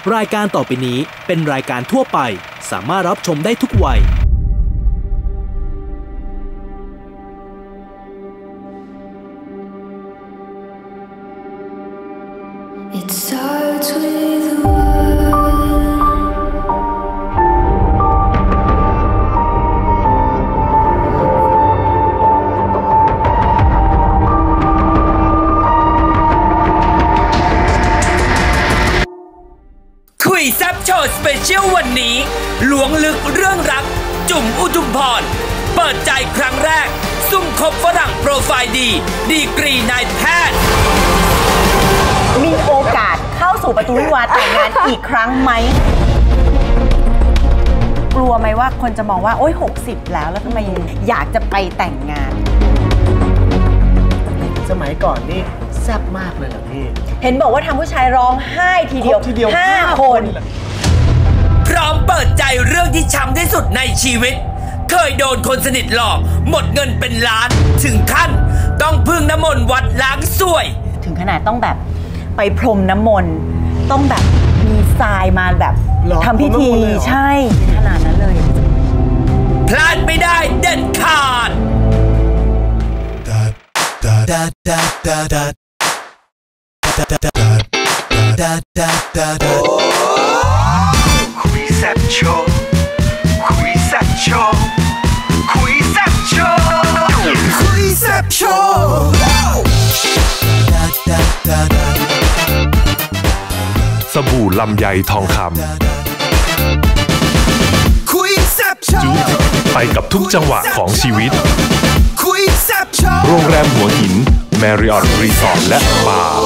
รายการต่อไปนี้เป็นรายการทั่วไปสามารถรับชมได้ทุกวัยคุยแซ่บโชว์สเปเชียลวันนี้ล้วงลึกเรื่องรักจุ๋มอุทุมพรเปิดใจครั้งแรกซุ่มคบฝรั่งโปรไฟล์ดีกรีนายแพทย์มีโอกาสเข้าสู่ประตูวิวาห์แต่งงานอีกครั้งไหมกลัวไหมว่าคนจะมองว่าโอ๊ย60แล้วทำไมอยากจะไปแต่งงานสมัยก่อนนี่แซ่บมากเลยเหรอพี่เห็นบอกว่าทำผู้ชายร้องไห้ทีเดียว5 คนพร้อมเปิดใจเรื่องที่ช้ำที่สุดในชีวิตเคยโดนคนสนิทหลอกหมดเงินเป็นล้านถึงขั้นต้องพึ่งน้ำมนต์วัดล้างซวยถึงขนาดต้องแบบไปพรมน้ำมนต์ต้องแบบมีทรายมาแบบทำพิธีใช่ขนาดนั้นเลยพลาดไม่ได้เด็ดขาดคุยแซ่บโชว์คุยแซ่บโชว์คุยแซ่บโชว์คุยแซ่บโชว์สบู่ลำไยทองคำคุยแซ่บโชว์ไปกับทุกจังหวะของชีวิตคุยแซ่บโชว์โรงแรมหัวหินแมริออตรีสอร์ทและบาร์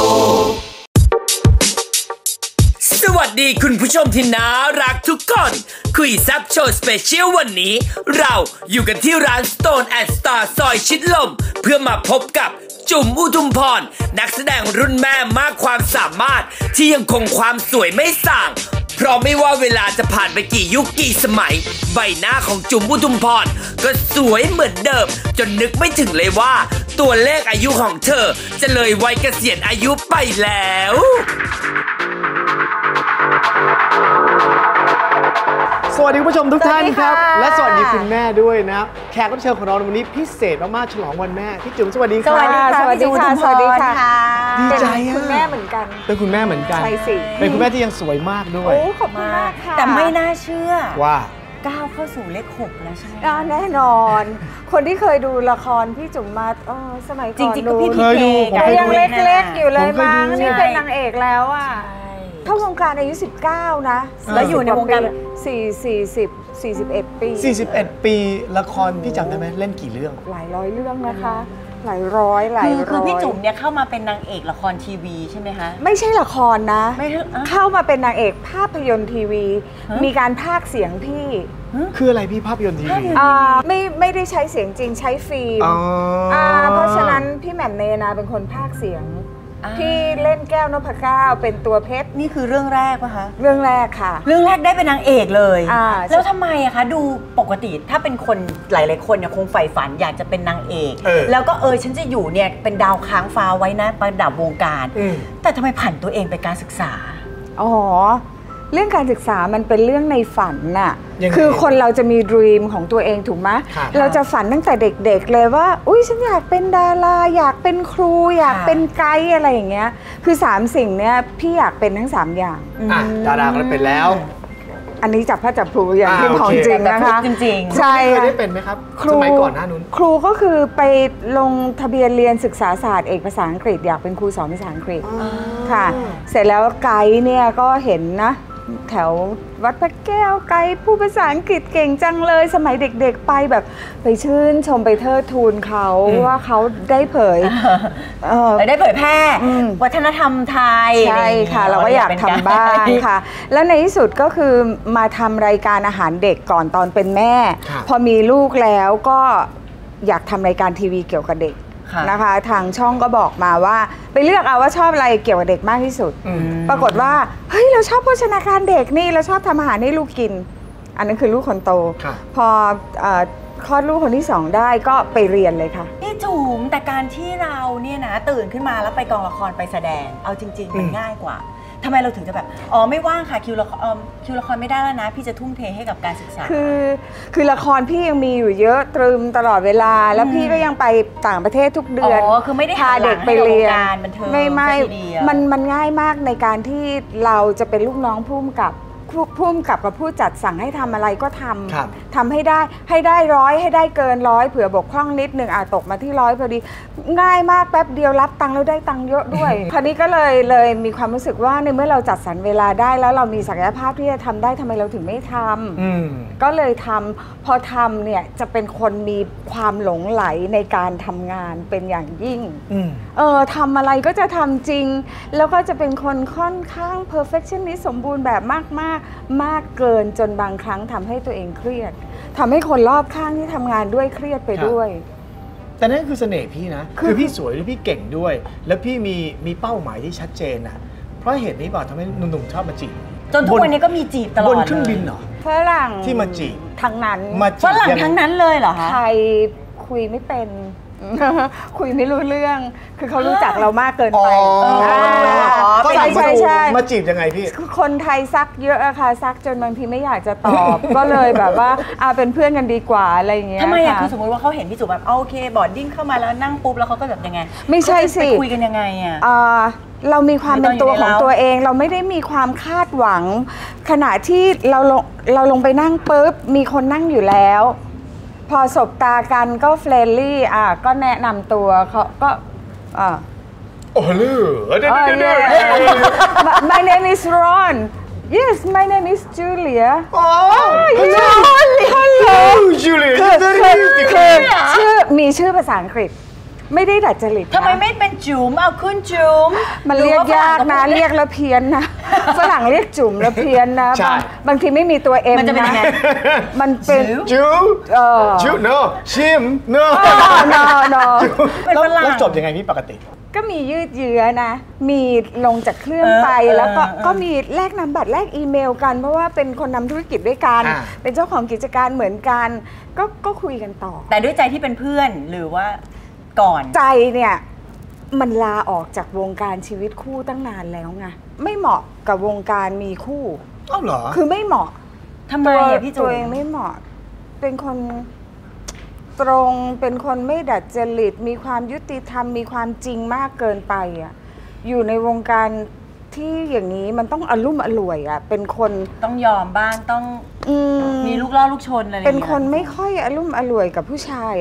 สวัสดีคุณผู้ชมที่น่ารักทุกคนคุยแซ่บโชว์สเปเชียลวันนี้เราอยู่กันที่ร้าน Stone and Star ซอยชิดลมเพื่อมาพบกับจุ๋มอุทุมพรนักแสดงรุ่นแม่มากความสามารถที่ยังคงความสวยไม่ส่างเพราะไม่ว่าเวลาจะผ่านไปกี่ยุคกี่สมัยใบหน้าของจุ๋มอุทุมพรก็สวยเหมือนเดิมจนนึกไม่ถึงเลยว่าตัวเลขอายุของเธอจะเลยวัยเกษียณอายุไปแล้วสวัสดีคุณผู้ชมทุกท่านครับและสวัสดีคุณแม่ด้วยนะครับแขกรับเชิญของเราในวันนี้พิเศษมากๆฉลองวันแม่พี่จุ๋มสวัสดีครับสวัสดีค่ะสวัสดีค่ะสวัสดีค่ะดีใจเป็นคุณแม่เหมือนกันเป็นคุณแม่เหมือนกันใช่สิเป็นคุณแม่ที่ยังสวยมากด้วยโอ้ขอบคุณมากค่ะแต่ไม่น่าเชื่อว่าก้าวเข้าสู่เลข6แล้วใช่ไหมแน่นอนคนที่เคยดูละครพี่จุ๋มมาสมัยก่อนจริงๆก็พี่เคยดูยังเล็กๆอยู่เลยมั้งนี่เป็นนางเอกแล้วอ่ะเข้าวงการอายุ19นะแล้วอยู่ในวงการ 41 ปี 41 ปีละครพี่จำได้ไหมเล่นกี่เรื่องหลายร้อยเรื่องนะคะหลายร้อยคือพี่จุ๋มเนี่ยเข้ามาเป็นนางเอกละครทีวีใช่ไหมคะไม่ใช่ละครนะเข้ามาเป็นนางเอกภาพยนตร์ทีวีมีการพากย์เสียงพี่คืออะไรพี่ภาพยนตร์ทีวีไม่ได้ใช้เสียงจริงใช้ฟิล์มเพราะฉะนั้นพี่แหม่มเนนาเป็นคนพากย์เสียงพี่เล่นแก้วนพเก้าเป็นตัวเพชรนี่คือเรื่องแรกป่ะคะเรื่องแรกค่ะเรื่องแรกได้เป็นนางเอกเลยแล้วทำไมอะคะดูปกติถ้าเป็นคนหลายๆคนเนี่ยคงใฝ่ฝันอยากจะเป็นนางเอกแล้วก็ฉันจะอยู่เนี่ยเป็นดาวค้างฟ้าไว้นะประดับวงการแต่ทำไมผันตัวเองไปการศึกษาอ๋อเรื่องการศึกษามันเป็นเรื่องในฝันน่ะคือคนเราจะมีดรีมของตัวเองถูกไหมเราจะฝันตั้งแต่เด็กๆเลยว่าอุ๊ยฉันอยากเป็นดาราอยากเป็นครูอยากเป็นไกด์อะไรอย่างเงี้ยคือ3สิ่งเนี้ยพี่อยากเป็นทั้ง3อย่างดาราก็เป็นแล้วอันนี้จับพระจับครูอย่างที่ของจริงนะคะจริงใช่เคยได้เป็นไหมครับสมัยก่อนหน้านู้นครูก็คือไปลงทะเบียนเรียนศึกษาศาสตร์เอกภาษาอังกฤษอยากเป็นครูสอนภาษาอังกฤษค่ะเสร็จแล้วไกด์เนี่ยก็เห็นนะแถววัดพระแก้วไกด์ผู้ภาษาอังกฤษเก่งจังเลยสมัยเด็กๆไปแบบไปชื่นชมไปเทิดทูนเขาว่าเขาได้เผยแพร่วัฒนธรรมไทยใช่ค่ะเราก็อยากทำบ้างค่ะแล้วในที่สุดก็คือมาทำรายการอาหารเด็กก่อนตอนเป็นแม่พอมีลูกแล้วก็อยากทำรายการทีวีเกี่ยวกับเด็กนะคะทางช่องก็บอกมาว่าไปเลือกเอาว่าชอบอะไรเกี่ยวกับเด็กมากที่สุดปรากฏว่าเฮ้ยเราชอบโภชนาการเด็กนี่เราชอบทำอาหารให้ลูกกินอันนั้นคือลูกคนโตพอคลอดลูกคนที่2ได้ก็ไปเรียนเลยค่ะพี่จุ๋มแต่การที่เราเนี่ยนะตื่นขึ้นมาแล้วไปกองละครไปแสดงเอาจริงๆมันง่ายกว่าทำไมเราถึงจะแบบอ๋อไม่ว่างค่ะคิวละครไม่ได้แล้วนะพี่จะทุ่มเทให้กับการศึกษาคือละครพี่ยังมีอยู่เยอะตรึมตลอดเวลาแล้วพี่ก็ยังไปต่างประเทศทุกเดือนคือไม่ได้พาเด็กไปเรียนไม่มันง่ายมากในการที่เราจะเป็นลูกน้องผู้กำกับกับผู้จัดสั่งให้ทำอะไรก็ทำให้ได้ร้อยให้ได้เกินร้อยเผื่อบกพร่องนิดนึงตกมาที่100พอดีง่ายมากแป๊บเดียวรับตังค์แล้วได้ตังค์เยอะด้วย คราวนี้ก็เลยมีความรู้สึกว่าในเมื่อเราจัดสรรเวลาได้แล้วเรามีศักยภาพที่จะทำได้ทำไมเราถึงไม่ทำก็เลยทำพอทำเนี่ยจะเป็นคนมีความหลงไหลในการทำงานเป็นอย่างยิ่งทำอะไรก็จะทำจริงแล้วก็จะเป็นคนค่อนข้าง perfectionist สมบูรณ์แบบมากเกินจนบางครั้งทำให้ตัวเองเครียดทำให้คนรอบข้างที่ทำงานด้วยเครียดไปด้วยแต่นั่นคือเสน่ห์พี่นะคือพี่สวยด้วยพี่เก่งด้วยแล้วพี่มีเป้าหมายที่ชัดเจนนะเพราะเหตุนี้บอกทำให้หนุ่มๆชอบมาจีบจนทุกวันนี้ก็มีจีบตลอดบนเครื่องบินเหรอฝรั่งที่มาจีบทั้งนั้นฝรั่งทั้งนั้นเลยเหรอคะไทยคุยไม่เป็นคุยไม่รู้เรื่องคือเขารู้จักเรามากเกินไปใช่มาจีบยังไงพี่คนไทยซักเยอะอะค่ะซักจนบางทีไม่อยากจะตอบก็เลยแบบว่าเป็นเพื่อนกันดีกว่าอะไรอย่างเงี้ยทำไมอะคือสมมติว่าเขาเห็นพี่จุ๋มแบบโอเคบอร์ดดิ้งเข้ามาแล้วนั่งปุ๊บแล้วเขาก็แบบยังไงไม่ใช่สิคุยกันยังไงอะเรามีความเป็นตัวของตัวเองเราไม่ได้มีความคาดหวังขณะที่เราลงไปนั่งปุ๊บมีคนนั่งอยู่แล้วพอสบตากันก็เฟรนลี่ก็แนะนำตัวเขาก็โอ้โห My name is Ron Yes my name is Julia Hello Julia มีชื่อภาษาอังกฤษไม่ได้ดัดจริตทำไมไม่เป็นจุ๋มเอาคุณจุ๋มมันเรียกยากนะเรียกแล้วเพี้ยนนะฝรั่งเรียกจุ๋มแล้วเพี้ยนนะบางทีไม่มีตัวเอ็มนะมันเป็นจุ๋มจุ๋ม no ชิม no แล้วจบยังไงพี่ปกติก็มียืดเยื้อนะมีลงจากเครื่องไปแล้วก็มีแลกนามบัตรแลกอีเมลกันเพราะว่าเป็นคนนำธุรกิจด้วยกันเป็นเจ้าของกิจการเหมือนกันก็คุยกันต่อแต่ด้วยใจที่เป็นเพื่อนหรือว่าก่อนใจเนี่ยมันลาออกจากวงการชีวิตคู่ตั้งนานแล้วไงไม่เหมาะกับวงการมีคู่อ้าวเหรอคือไม่เหมาะทำไมพี่จุ๋มตัวเองไม่เหมาะเป็นคนตรงเป็นคนไม่ดัดจริตมีความยุติธรรมมีความจริงมากเกินไปอยู่ในวงการที่อย่างนี้มันต้องอลุ่มอล่วยเป็นคนต้องยอมบ้างต้องมีลูกล่อลูกชนอะไรเป็นคนไม่ค่อยอลุ่มอล่วยกับผู้ชาย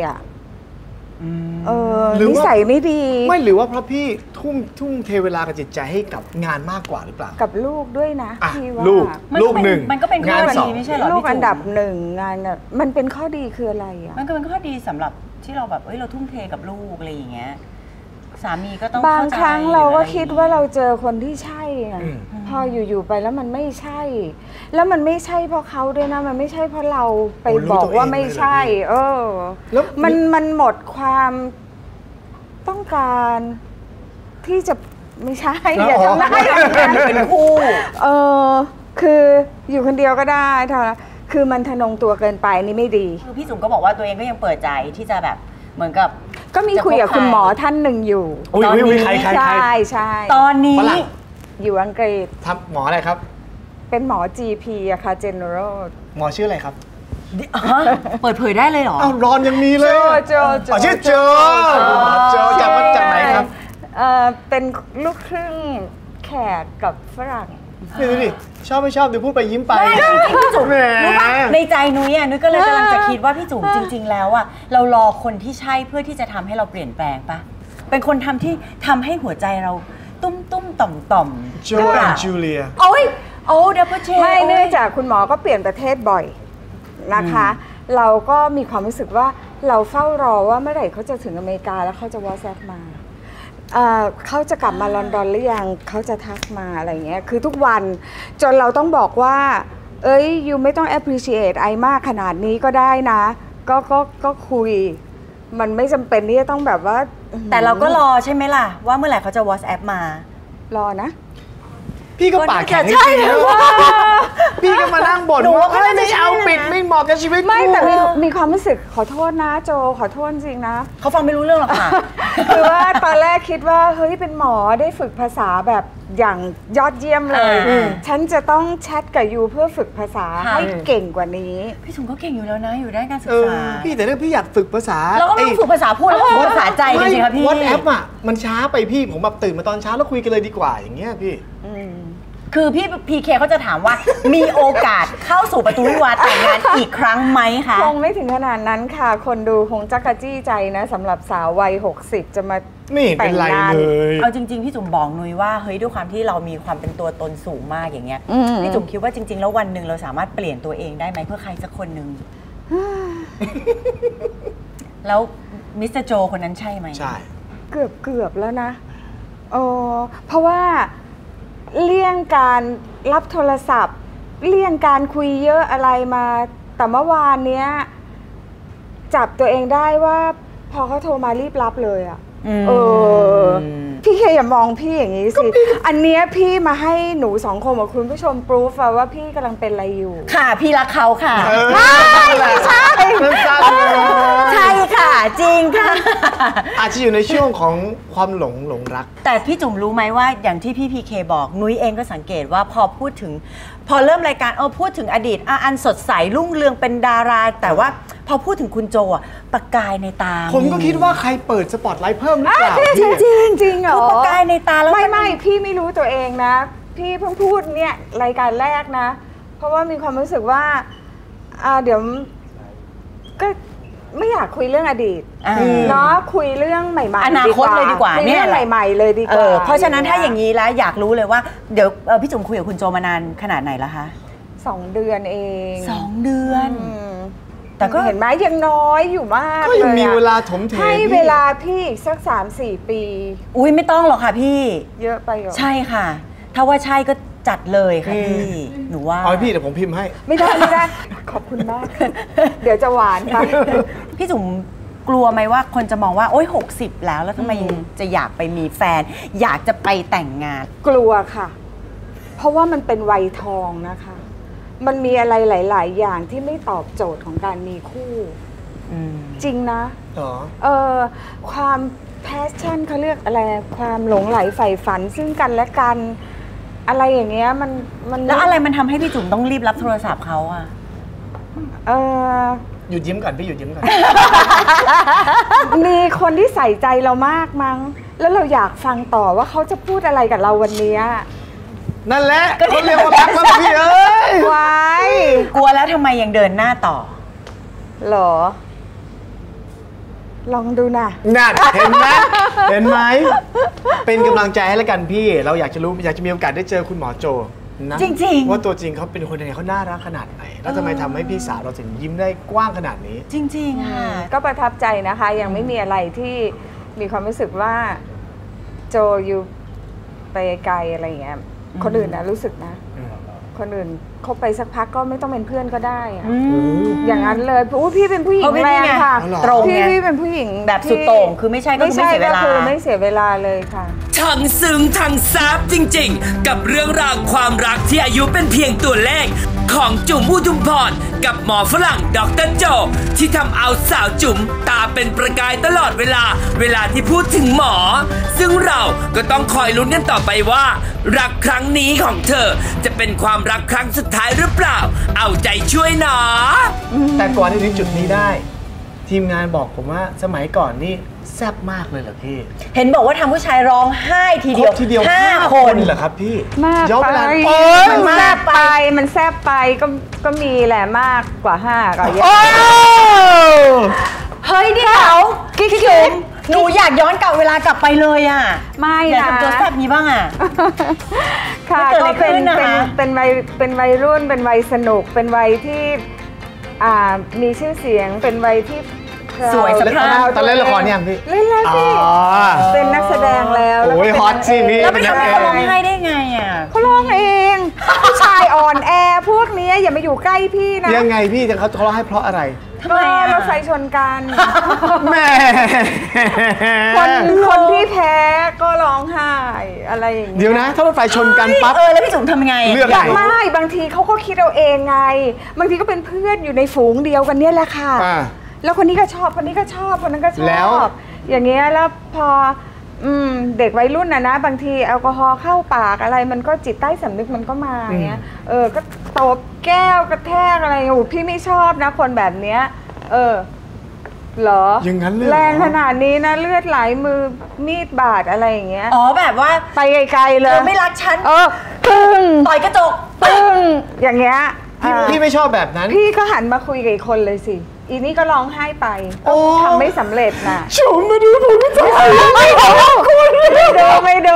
นิสัยไม่ดีไม่หรือว่าเพราะพี่ทุ่มเทเวลากับจิตใจให้กับงานมากกว่าหรือเปล่ากับลูกด้วยนะพี่ว่าลูกหนึ่งมันก็เป็นข้อดีไม่ใช่หรอลูกอันดับหนึ่งงานมันเป็นข้อดีคืออะไรมันก็เป็นข้อดีสำหรับที่เราแบบเราทุ่มเทกับลูกอะไรอย่างเงี้ยสามีก็ต้องบางครั้งเราก็คิดว่าเราเจอคนที่ใช่พออยู่ๆไปแล้วมันไม่ใช่แล้วมันไม่ใช่เพราะเขาด้วยนะมันไม่ใช่เพราะเราไปบอกว่าไม่ใช่มันหมดความต้องการที่จะไม่ใช่อย่าทำได้เป็นคู่คืออยู่คนเดียวก็ได้เท่านั้นคือมันทะนงตัวเกินไปนี่ไม่ดีคือพี่จุ๋มก็บอกว่าตัวเองก็ยังเปิดใจที่จะแบบเหมือนกับก็มีคุยกับคุณหมอท่านหนึ่งอยู่ตอนนี้ใช่ตอนนี้อยู่อังกฤษทำหมออะไรครับเป็นหมอ GP อะค่ะ General หมอชื่ออะไรครับเปิดเผยได้เลยเหรอร้อนยังมีเลยโจชื่อโจจากไหนครับเป็นลูกครึ่งแขกกับฝรั่งนี่ชอบไม่ชอบดูพูดไปยิ้มไปไม่จริงพี่จุ๋มรู้ป่ะในใจนุ้ยนุ้ยก็เลยกำลังจะคิดว่าพี่จุ๋มจริงๆแล้วเรารอคนที่ใช่เพื่อที่จะทำให้เราเปลี่ยนแปลงปะเป็นคนทำให้หัวใจเราตุ้มต่อมโจและจูเลียเดบเบิลเจไม่เนื่องจากคุณหมอก็เปลี่ยนประเทศบ่อยนะคะเราก็มีความรู้สึกว่าเราเฝ้ารอว่าเมื่อไหร่เขาจะถึงอเมริกาแล้วเขาจะวอทส์แอปมาเขาจะกลับมาลอนดอนหรือยังเขาจะทักมาอะไรเงี้ยคือทุกวันจนเราต้องบอกว่ายูไม่ต้อง appreciate ไอมากขนาดนี้ก็ได้นะก็คุยมันไม่จำเป็นที่จะต้องแบบว่าแต่เราก็รอใช่ไหมล่ะว่าเมื่อไหร่เขาจะ WhatsApp มารอนะพี่ก็ปากแข็งจริงพี่ก็มานั่งบ่นว่าไม่เอาปิดไม่เหมาะกับชีวิตไม่แต่มีความรู้สึกขอโทษนะโจขอโทษจริงนะเขาฟังไม่รู้เรื่องหรอกค่ะคือว่าตอนแรกคิดว่าเฮ้ยเป็นหมอได้ฝึกภาษาแบบอย่างยอดเยี่ยมเลยฉันจะต้องแชทกับยูเพื่อฝึกภาษาให้เก่งกว่านี้พี่ถุงก็เก่งอยู่แล้วนะอยู่ด้านการศึกษาพี่แต่ถ้าพี่อยากฝึกภาษาเราก็ต้องฝึกภาษาพูดแล้วฝึกภาษาใจจริงๆครับพี่วอทแอปอ่ะมันช้าไปพี่ผมแบบตื่นมาตอนเช้าแล้วคุยกันเลยดีกว่าอย่างเงี้ยพี่คือพี่พีเคเขาจะถามว่ามีโอกาสเข้าสู่ประตูวิวาห์แต่งงานอีกครั้งไหมคะคงไม่ถึงขนาดนั้นค่ะคนดูคงจักรจี้ใจนะสำหรับสาววัย60จะมาแต่งงานเลยเอาจริงๆพี่จุ๋มบอกนุ้ยว่าเฮ้ยด้วยความที่เรามีความเป็นตัวตนสูงมากอย่างเงี้ยพี่จุ๋มคิดว่าจริงๆแล้ววันหนึ่งเราสามารถเปลี่ยนตัวเองได้ไหมเพื่อใครสักคนหนึ่งแล้วมิสเตอร์โจคนนั้นใช่ไหมใช่เกือบแล้วนะเพราะว่าเลี่ยงการรับโทรศัพท์เลี่ยงการคุยเยอะอะไรมาแต่เมื่อวานเนี้ยจับตัวเองได้ว่าพอเขาโทรมารีบรับเลยอ่ะพี่เคอย่ามองพี่อย่างนี้สิอันเนี้ยพี่มาให้หนูสองคนกับคุณผู้ชมพรูฟว่าพี่กำลังเป็นอะไรอยู่ค่ะพี่รักเขาค่ะไม่ใช่ใช่ค่ะจริงค่ะอาจจะอยู่ในช่วงของความหลงรักแต่พี่จุ๋มรู้ไหมว่าอย่างที่พี่พีเคบอกนุ้ยเองก็สังเกตว่าพอพูดถึงพอเริ่มรายการพูดถึงอดีตอันสดใสรุ่งเรืองเป็นดาราแต่ว่าพอพูดถึงคุณโจประกายในตาผมก็คิดว่าใครเปิดสปอตไลท์เพิ่มหรือเปล่าจริงเหรอประกายในตาแล้วไม่พี่ไม่รู้ตัวเองนะพี่เพิ่งพูดเนี่ยรายการแรกนะเพราะว่ามีความรู้สึกว่าเดี๋ยวก็ไม่อยากคุยเรื่องอดีตเนาะคุยเรื่องใหม่ๆอนาคตเลยดีกว่าเนี่ยใหม่ๆเลยดีกว่าเพราะฉะนั้นถ้าอย่างนี้แล้วอยากรู้เลยว่าเดี๋ยวพี่จุ๋มคุยกับคุณโจมานานขนาดไหนแล้วคะ 2 เดือนเอง 2 เดือนแต่ก็เห็นไหมยังน้อยอยู่มากก็ยังมีเวลาถมเทให้เวลาพี่อีกสัก 3-4 ปีอุ้ยไม่ต้องหรอกค่ะพี่เยอะไปหรอใช่ค่ะถ้าว่าใช่ก็จัดเลยค่ะพี่หนูว่าพี่เดี๋ยวผมพิมพ์ให้ไม่ได้ขอบคุณมากเดี๋ยวจะหวานไปพี่จุ๋มกลัวไหมว่าคนจะมองว่าโอ๊ย60แล้วทำไมจะอยากไปมีแฟนอยากจะไปแต่งงานกลัวค่ะเพราะว่ามันเป็นวัยทองนะคะมันมีอะไรหลายๆอย่างที่ไม่ตอบโจทย์ของการมีคู่จริงนะความแพชชั่นเขาเรียกอะไรความหลงไหลใฝ่ฝันซึ่งกันและกันอะไรอย่างเงี้ยมันแล้วอะไรมันทำให้พี่จุ๋มต้องรีบรับโทรศัพท์เขาอ่ะหยุดยิ้มก่อนพี่หยุดยิ้มก่อนมีคนที่ใส่ใจเรามากมั้งแล้วเราอยากฟังต่อว่าเขาจะพูดอะไรกับเราวันนี้นั่นแหละก็เรียกว่ารักแล้วพี่ไว้กลัวแล้วทำไมยังเดินหน้าต่อหรอลองดูนะนั่นเห็นไหมเป็นกำลังใจให้แล้วกันพี่เราอยากจะรู้อยากจะมีโอกาสได้เจอคุณหมอโจนะจริงๆว่าตัวจริงเขาเป็นคนยังไงเขาน่ารักขนาดไหนแล้วทำไมทำให้พี่สาวเราถึงยิ้มได้กว้างขนาดนี้จริงๆค่ะก็ประทับใจนะคะยังไม่มีอะไรที่มีความรู้สึกว่าโจอยู่ไปไกลอะไรอย่างเงี้ยคนอื่นนะรู้สึกนะคนอื่นคบไปสักพักก็ไม่ต้องเป็นเพื่อนก็ได้อย่างนั้นเลยเพราะว่าพี่เป็นผู้หญิงแรงค่ะตรงพี่เป็นผู้หญิงแบบสุดโต่งคือไม่ใช่ก็ไม่เสียเวลาไม่เสียเวลาเลยค่ะทั้งซึ้งทั้งซาบจริงๆกับเรื่องราวความรักที่อายุเป็นเพียงตัวเลขของจุ๋มอุทุมพรกับหมอฝรั่งดร.โจที่ทำเอาสาวจุ๋มตาเป็นประกายตลอดเวลาที่พูดถึงหมอซึ่งเราก็ต้องคอยลุ้นกันต่อไปว่ารักครั้งนี้ของเธอจะเป็นความรักครั้งสุดท้ายหรือเปล่าเอาใจช่วยหนอแต่ก่อนที่ถึงจุดนี้ได้ทีมงานบอกผมว่าสมัยก่อนนี่แซ่บมากเลยเหรอพี่เห็นบอกว่าทำผู้ชายร้องไห้ทีเดียว 5 คนเหรอครับพี่มากไปมันแซ่บไปก็มีแหละมากกว่า5ก็เยอะเฮ้ยเดี๋ยวกิ๊กหนูอยากย้อนกลับเวลากลับไปเลยอ่ะไม่นะอยากทำตัวแซ่บนี้บ้างอ่ะค่ะก็เป็นวัยรุ่นเป็นวัยสนุกเป็นวัยที่มีชื่อเสียงเป็นวัยที่สวยสะพรั่งตอนเล่นละครยังพี่เล่นแล้วพี่เป็นนักแสดงแล้วโอ้ยฮอตสิพี่แล้วไปทำให้เขาร้องไห้ได้ไงอ่ะเขาร้องเองผู้ชายอ่อนแอพวกนี้นี้ยอย่ามาอยู่ใกล้พี่นะยังไงพี่จะเขาทะเลาะให้เพราะอะไรก็รถไฟชนกันแม่คนที่แพ้ก็ร้องไห้อะไรอย่างเงี้ยเดี๋ยวนะถ้ารถไฟชนกันปั๊บแล้วพี่จุ๋มทำไงเลือกอะไรไม่บางทีเขาก็คิดเอาเองไงบางทีก็เป็นเพื่อนอยู่ในฝูงเดียวกันเนี่ยแหละค่ะแล้วคนนี้ก็ชอบคนนี้ก็ชอบคนนั้นก็ชอบอย่างเงี้ยแล้วพอเด็กวัยรุ่นนะบางทีแอลกอฮอล์เข้าปากอะไรมันก็จิตใต้สำนึกมันก็มาเงี้ยก็ตบแก้วกระแทกอะไรพี่ไม่ชอบนะคนแบบเนี้ยเหรออย่างนั้นเลยแรงขนาดนี้นะเลือดไหลมือมีดบาดอะไรอย่างเงี้ยแบบว่าไปไกลๆเลยไม่รักฉันปึ้งต่อยกระจกปึ้งอย่างเงี้ยพี่ไม่ชอบแบบนั้นพี่ก็หันมาคุยกับอีกคนเลยสิอีนี่ก็ร้องไห้ไปทำไม่สำเร็จนะชมมาดูผมไม่ไม่ดู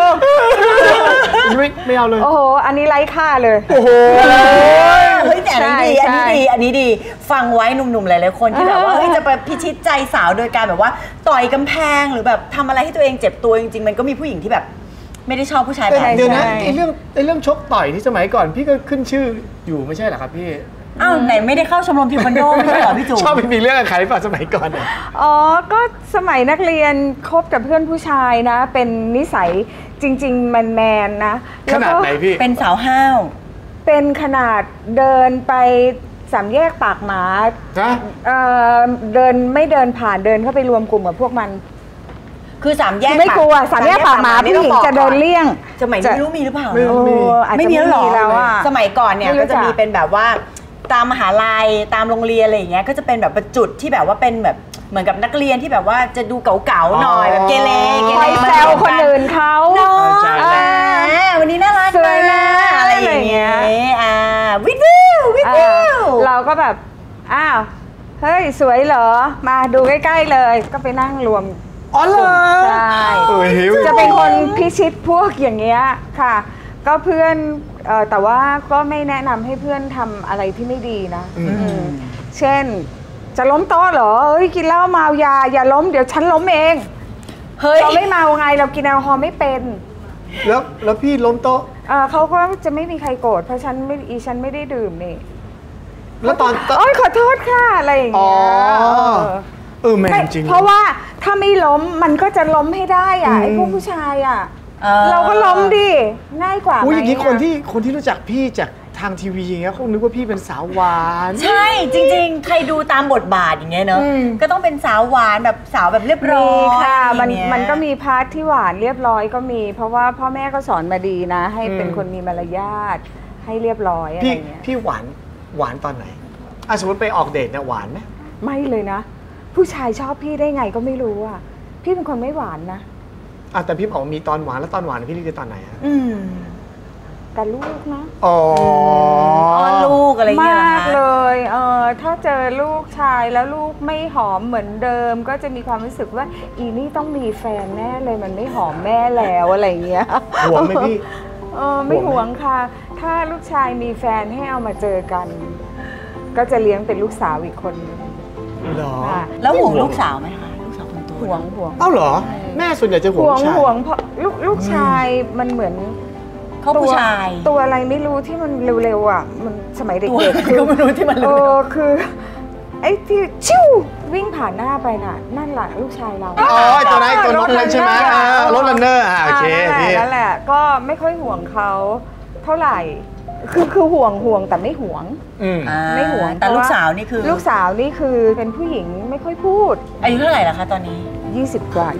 ไม่เอาเลยโอ้โหอันนี้ไร้ค่าเลยโอ้โหเฮ้ยแต่อันนี้ดีฟังไว้หนุ่มๆหลายๆคนที่แบบว่าจะไปพิชิตใจสาวโดยการแบบว่าต่อยกำแพงหรือแบบทำอะไรให้ตัวเองเจ็บตัวจริงๆมันก็มีผู้หญิงที่แบบไม่ได้ชอบผู้ชายแบบเดี๋ยวนะไอ้เรื่องชกต่อยที่สมัยก่อนพี่ก็ขึ้นชื่ออยู่ไม่ใช่เหรอครับพี่ไหนไม่ได้เข้าชมรมเทควันโดไม่ใช่เหรอพี่จุ๋มชอบไปมีเรื่องกับใครป่ะสมัยก่อนก็สมัยนักเรียนคบกับเพื่อนผู้ชายนะเป็นนิสัยจริงๆแมนนะขนาดไหนพี่เป็นสาวห้าวเป็นขนาดเดินไปสามแยกปากหมาเดินไม่เดินผ่านเดินเข้าไปรวมกลุ่มกับพวกมันคือสามแยกไม่กลัวสามแยกปากหมาผู้หญิงจะเดินเลี่ยงสมัยนี้ไม่รู้มีหรือเปล่าไม่มีแล้วอ่ะสมัยก่อนเนี่ยก็จะมีเป็นแบบว่าตามมหาลัยตามโรงเรียนอะไรอย่างเงี้ยก็จะเป็นแบบจุดที่แบบว่าเป็นแบบเหมือนกับนักเรียนที่แบบว่าจะดูเก๋าๆหน่อยแบบเกเรแซวคนอื่นเขาวันนี้น่ารักสวยนะอะไรอย่างเงี้ยวิดเราก็แบบเฮ้ยสวยเหรอมาดูใกล้ๆเลยก็ไปนั่งรวมเหรอใช่จะเป็นคนพิชิตพวกอย่างเงี้ยค่ะก็เพื่อนแต่ว่าก็ไม่แนะนำให้เพื่อนทำอะไรที่ไม่ดีนะเช่นจะล้มโต๊ะเหรอกินเหล้าเมายาอย่าล้มเดี๋ยวฉันล้มเองเราไม่เมาไงเรากินแอลกอฮอล์ไม่เป็นแล้วพี่ล้มโต๊ะเขาก็จะไม่มีใครโกรธเพราะฉันไม่ได้ดื่มนี่แล้วตอนขอโทษค่ะอะไรอย่างเงี้ยแม่จริงเพราะว่าถ้าไม่ล้มมันก็จะล้มให้ได้ไอ้พวกผู้ชายเราก็ล้มดิง่ายกว่าไหมอย่างนี้คนที่รู้จักพี่จากทางทีวีอย่างเงี้ยคงนึกว่าพี่เป็นสาวหวานใช่จริงๆใครดูตามบทบาทอย่างเงี้ยเนอะก็ต้องเป็นสาวหวานแบบสาวแบบเรียบร้อยค่ะมันก็มีพาร์ทที่หวานเรียบร้อยก็มีเพราะว่าพ่อแม่ก็สอนมาดีนะให้เป็นคนมีมารยาทให้เรียบร้อยอะไรเงี้ยพี่หวานตอนไหนสมมติไปออกเดทเนี่ยหวานไหมไม่เลยนะผู้ชายชอบพี่ได้ไงก็ไม่รู้พี่เป็นคนไม่หวานนะแต่พี่บอกมีตอนหวานแล้วตอนหวานพี่เรียกตอนไหนแต่ลูกนะลูกอะไรเงี้ยมากเลยถ้าเจอลูกชายแล้วลูกไม่หอมเหมือนเดิมก็จะมีความรู้สึกว่าอีนี่ต้องมีแฟนแน่เลยมันไม่หอมแม่แล้วอะไรเงี้ยห่วงไหมพี่ไม่ห่วงค่ะถ้าลูกชายมีแฟนให้เอามาเจอกันก็จะเลี้ยงเป็นลูกสาวอีกคนนึงหรอแล้วห่วงลูกสาวไหมคะลูกสาวคนโตห่วงเหรอแม่ส่วนใหญ่จะห่วงเพราะลูกชายมันเหมือนเขาผู้ชายตัวอะไรไม่รู้ที่มันเร็วๆมันสมัยเด็กๆก็ไม่รู้ที่มันเร็วคือไอ้ที่ชิววิ่งผ่านหน้าไปน่ะนั่นแหละลูกชายเราตัวนั้นตัวรถใช่ไหมรถรันเนอร์โอเคนั่นแหละก็ไม่ค่อยห่วงเขาเท่าไหร่คือห่วงแต่ไม่ห่วงไม่ห่วงแต่ลูกสาวนี่คือเป็นผู้หญิงไม่ค่อยพูดอายุเท่าไหร่ล่ะคะตอนนี้ 20กว่า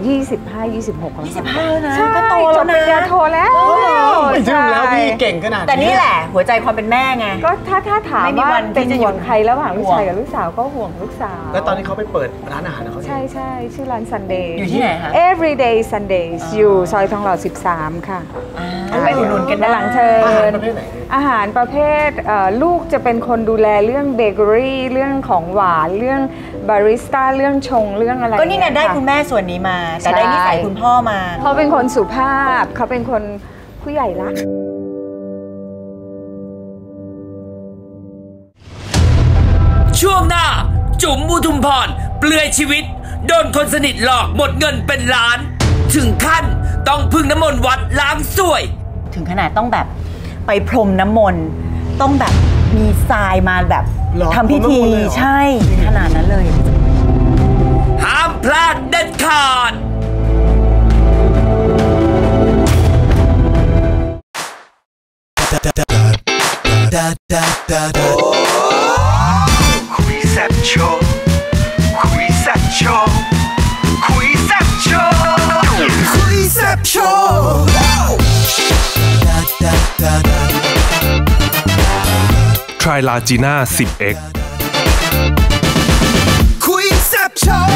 25 นะก็โตแล้วนะโตแล้วไม่ถึงแล้วพี่เก่งขนาดแต่นี่แหละหัวใจความเป็นแม่ไงก็ถ้าถามว่าเป็นห่วงใครระหว่างลูกชายกับลูกสาวก็ห่วงลูกสาวแล้วตอนนี้เขาไปเปิดร้านอาหารเขาใช่ชื่อร้าน Sunday อยู่ที่ไหนคะ Everyday Sundays อยู่ซอยทองหล่อ13ค่ะไปอุดหนุนกันหลังเชิญอาหารประเภทลูกจะเป็นคนดูแลเรื่องเบเกอรี่เรื่องของหวานเรื่องบาริสต้าเรื่องชงเรื่องอะไรก็นี่ไงได้คุณแม่ส่วนนี้มาแต่ได้นิสัยคุณพ่อมาเขาเป็นคนสุภาพเขาเป็นคนผู้ใหญ่รักช่วงหน้าจุ๋มอุทุมพรเปลือยชีวิตโดนคนสนิทหลอกหมดเงินเป็นล้านถึงขั้นต้องพึ่งน้ำมนต์วัดล้างสวยถึงขนาดต้องแบบไปพรมน้ำมนต์ต้องแบบมีทรายมาแบบทำพิธีใช่ขนาดนั้นเลยห้ามพลาดเด็ดขาดคุยแซ่บโชว์คุยแซ่บโชว์คุยแซ่บโชว์คุยแซ่บโชว์ทริลาจีน่า 10X คุยแซ่บโชว์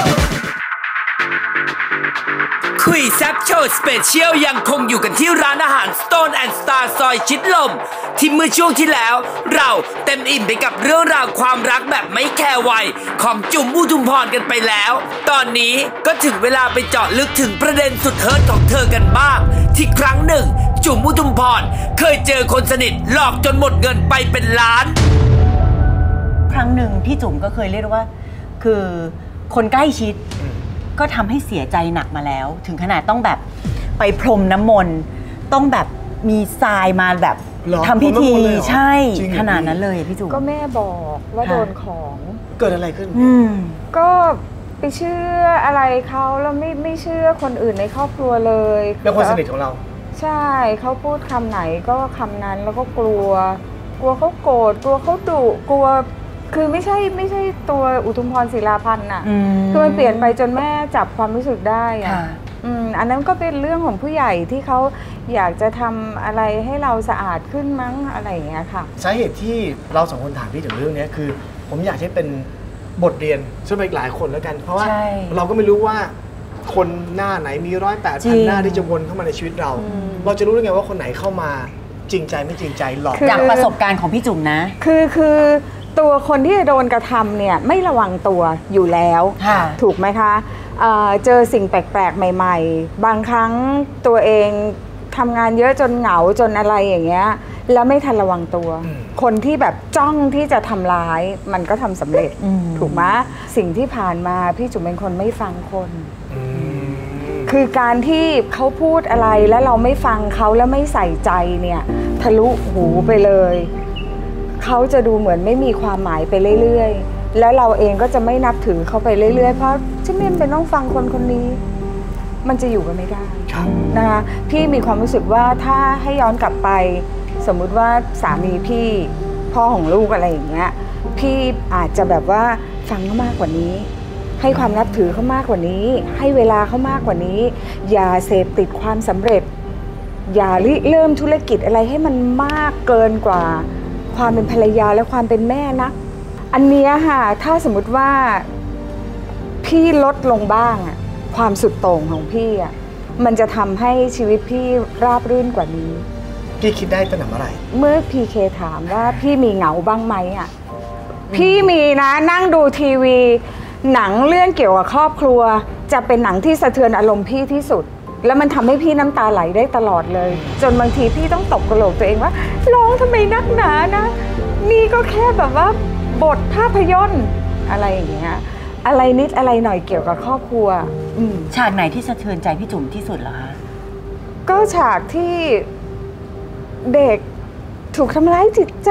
คุยแซบโชว์สเปเชียลยังคงอยู่กันที่ร้านอาหาร Stone and Star ซอยชิดลมที่เมื่อช่วงที่แล้วเราเต็มอิ่มไปกับเรื่องราวความรักแบบไม่แคร์วัยของจุ๋มอุทุมพรกันไปแล้วตอนนี้ก็ถึงเวลาไปเจาะลึกถึงประเด็นสุดเฮิร์ตของเธอกันบ้างที่ครั้งหนึ่งจุ๋มอุทุมพรเคยเจอคนสนิทหลอกจนหมดเงินไปเป็นล้านครั้งหนึ่งพี่จุ๋มก็เคยเรียกว่าคือคนใกล้ชิดก็ทำให้เสียใจหนักมาแล้วถึงขนาดต้องแบบไปพรมน้ำมนต์ต้องแบบมีทรายมาแบบทำพิธีใช่ขนาดนั้นเลยพี่จุ๋มก็แม่บอกว่าโดนของเกิดอะไรขึ้นก็ไปเชื่ออะไรเขาแล้วไม่เชื่อคนอื่นในครอบครัวเลยเป็นคนสนิทของเราใช่เขาพูดคำไหนก็คำนั้นแล้วก็กลัวเขาโกรธกลัวเขาดุกลัวคือไม่ใช่ตัวอุทุมพรศิลาพันธ์น่ะคือมันเปลี่ยนไปจนแม่จับความรู้สึกได้อ่ะอันนั้นก็เป็นเรื่องของผู้ใหญ่ที่เขาอยากจะทำอะไรให้เราสะอาดขึ้นมั้งอะไรอย่างเงี้ยค่ะสาเหตุที่เราสองคนถามพี่ถึงเรื่องนี้คือผมอยากให้เป็นบทเรียนสำหรับหลายคนแล้วกันเพราะว่าเราก็ไม่รู้ว่าคนหน้าไหนมี108,000 หน้าที่จะวนเข้ามาในชีวิตเราจะรู้ได้ไงว่าคนไหนเข้ามาจริงใจไม่จริงใจหลอกจากประสบการณ์ของพี่จุ๋มนะคือตัวคนที่จะโดนกระทำเนี่ยไม่ระวังตัวอยู่แล้วถูกไหมคะเจอสิ่งแปลกๆใหม่ๆบางครั้งตัวเองทำงานเยอะจนเหงาจนอะไรอย่างเงี้ยแล้วไม่ทันระวังตัวคนที่แบบจ้องที่จะทำร้ายมันก็ทำสำเร็จถูกไหมสิ่งที่ผ่านมาพี่จุ๋มเป็นคนไม่ฟังคนคือการที่เขาพูดอะไรแล้วเราไม่ฟังเขาแล้วไม่ใส่ใจเนี่ยทะลุหูไปเลยเขาจะดูเหมือนไม่มีความหมายไปเรื่อยๆแล้วเราเองก็จะไม่นับถือเขาไปเรื่อยๆเพราะฉันไม่เป็นต้องฟังคนนี้มันจะอยู่กันไม่ได้นะคะพี่มีความรู้สึกว่าถ้าให้ย้อนกลับไปสมมุติว่าสามีพี่พ่อของลูกอะไรอย่างเงี้ยพี่อาจจะแบบว่าฟังเขามากกว่านี้ให้ความนับถือเขามากกว่านี้ให้เวลาเขามากกว่านี้อย่าเสพติดความสำเร็จอย่าเริ่มธุรกิจอะไรให้มันมากเกินกว่าความเป็นภรรยาและความเป็นแม่นะอันนี้ค่ะถ้าสมมุติว่าพี่ลดลงบ้างความสุดโต่งของพี่มันจะทำให้ชีวิตพี่ราบรื่นกว่านี้พี่คิดได้ตั้งแต่เมื่อไหร่เมื่อพีเคถามว่าพี่มีเหงาบ้างไหมพี่มีนะนั่งดูทีวีหนังเรื่องเกี่ยวกับครอบครัวจะเป็นหนังที่สะเทือนอารมณ์พี่ที่สุดแล้วมันทำให้พี่น้ำตาไหลได้ตลอดเลยจนบางทีพี่ต้องตบกระโหลกตัวเองว่าร้องทำไมนักหนานะนี่ก็แค่แบบว่าบทภาพยนตร์อะไรอย่างเงี้ยอะไรนิดอะไรหน่อยเกี่ยวกับครอบครัวฉากไหนที่สะเทือนใจพี่จุ๋มที่สุดเหรอคะก็ฉากที่เด็กถูกทำร้ายจิตใจ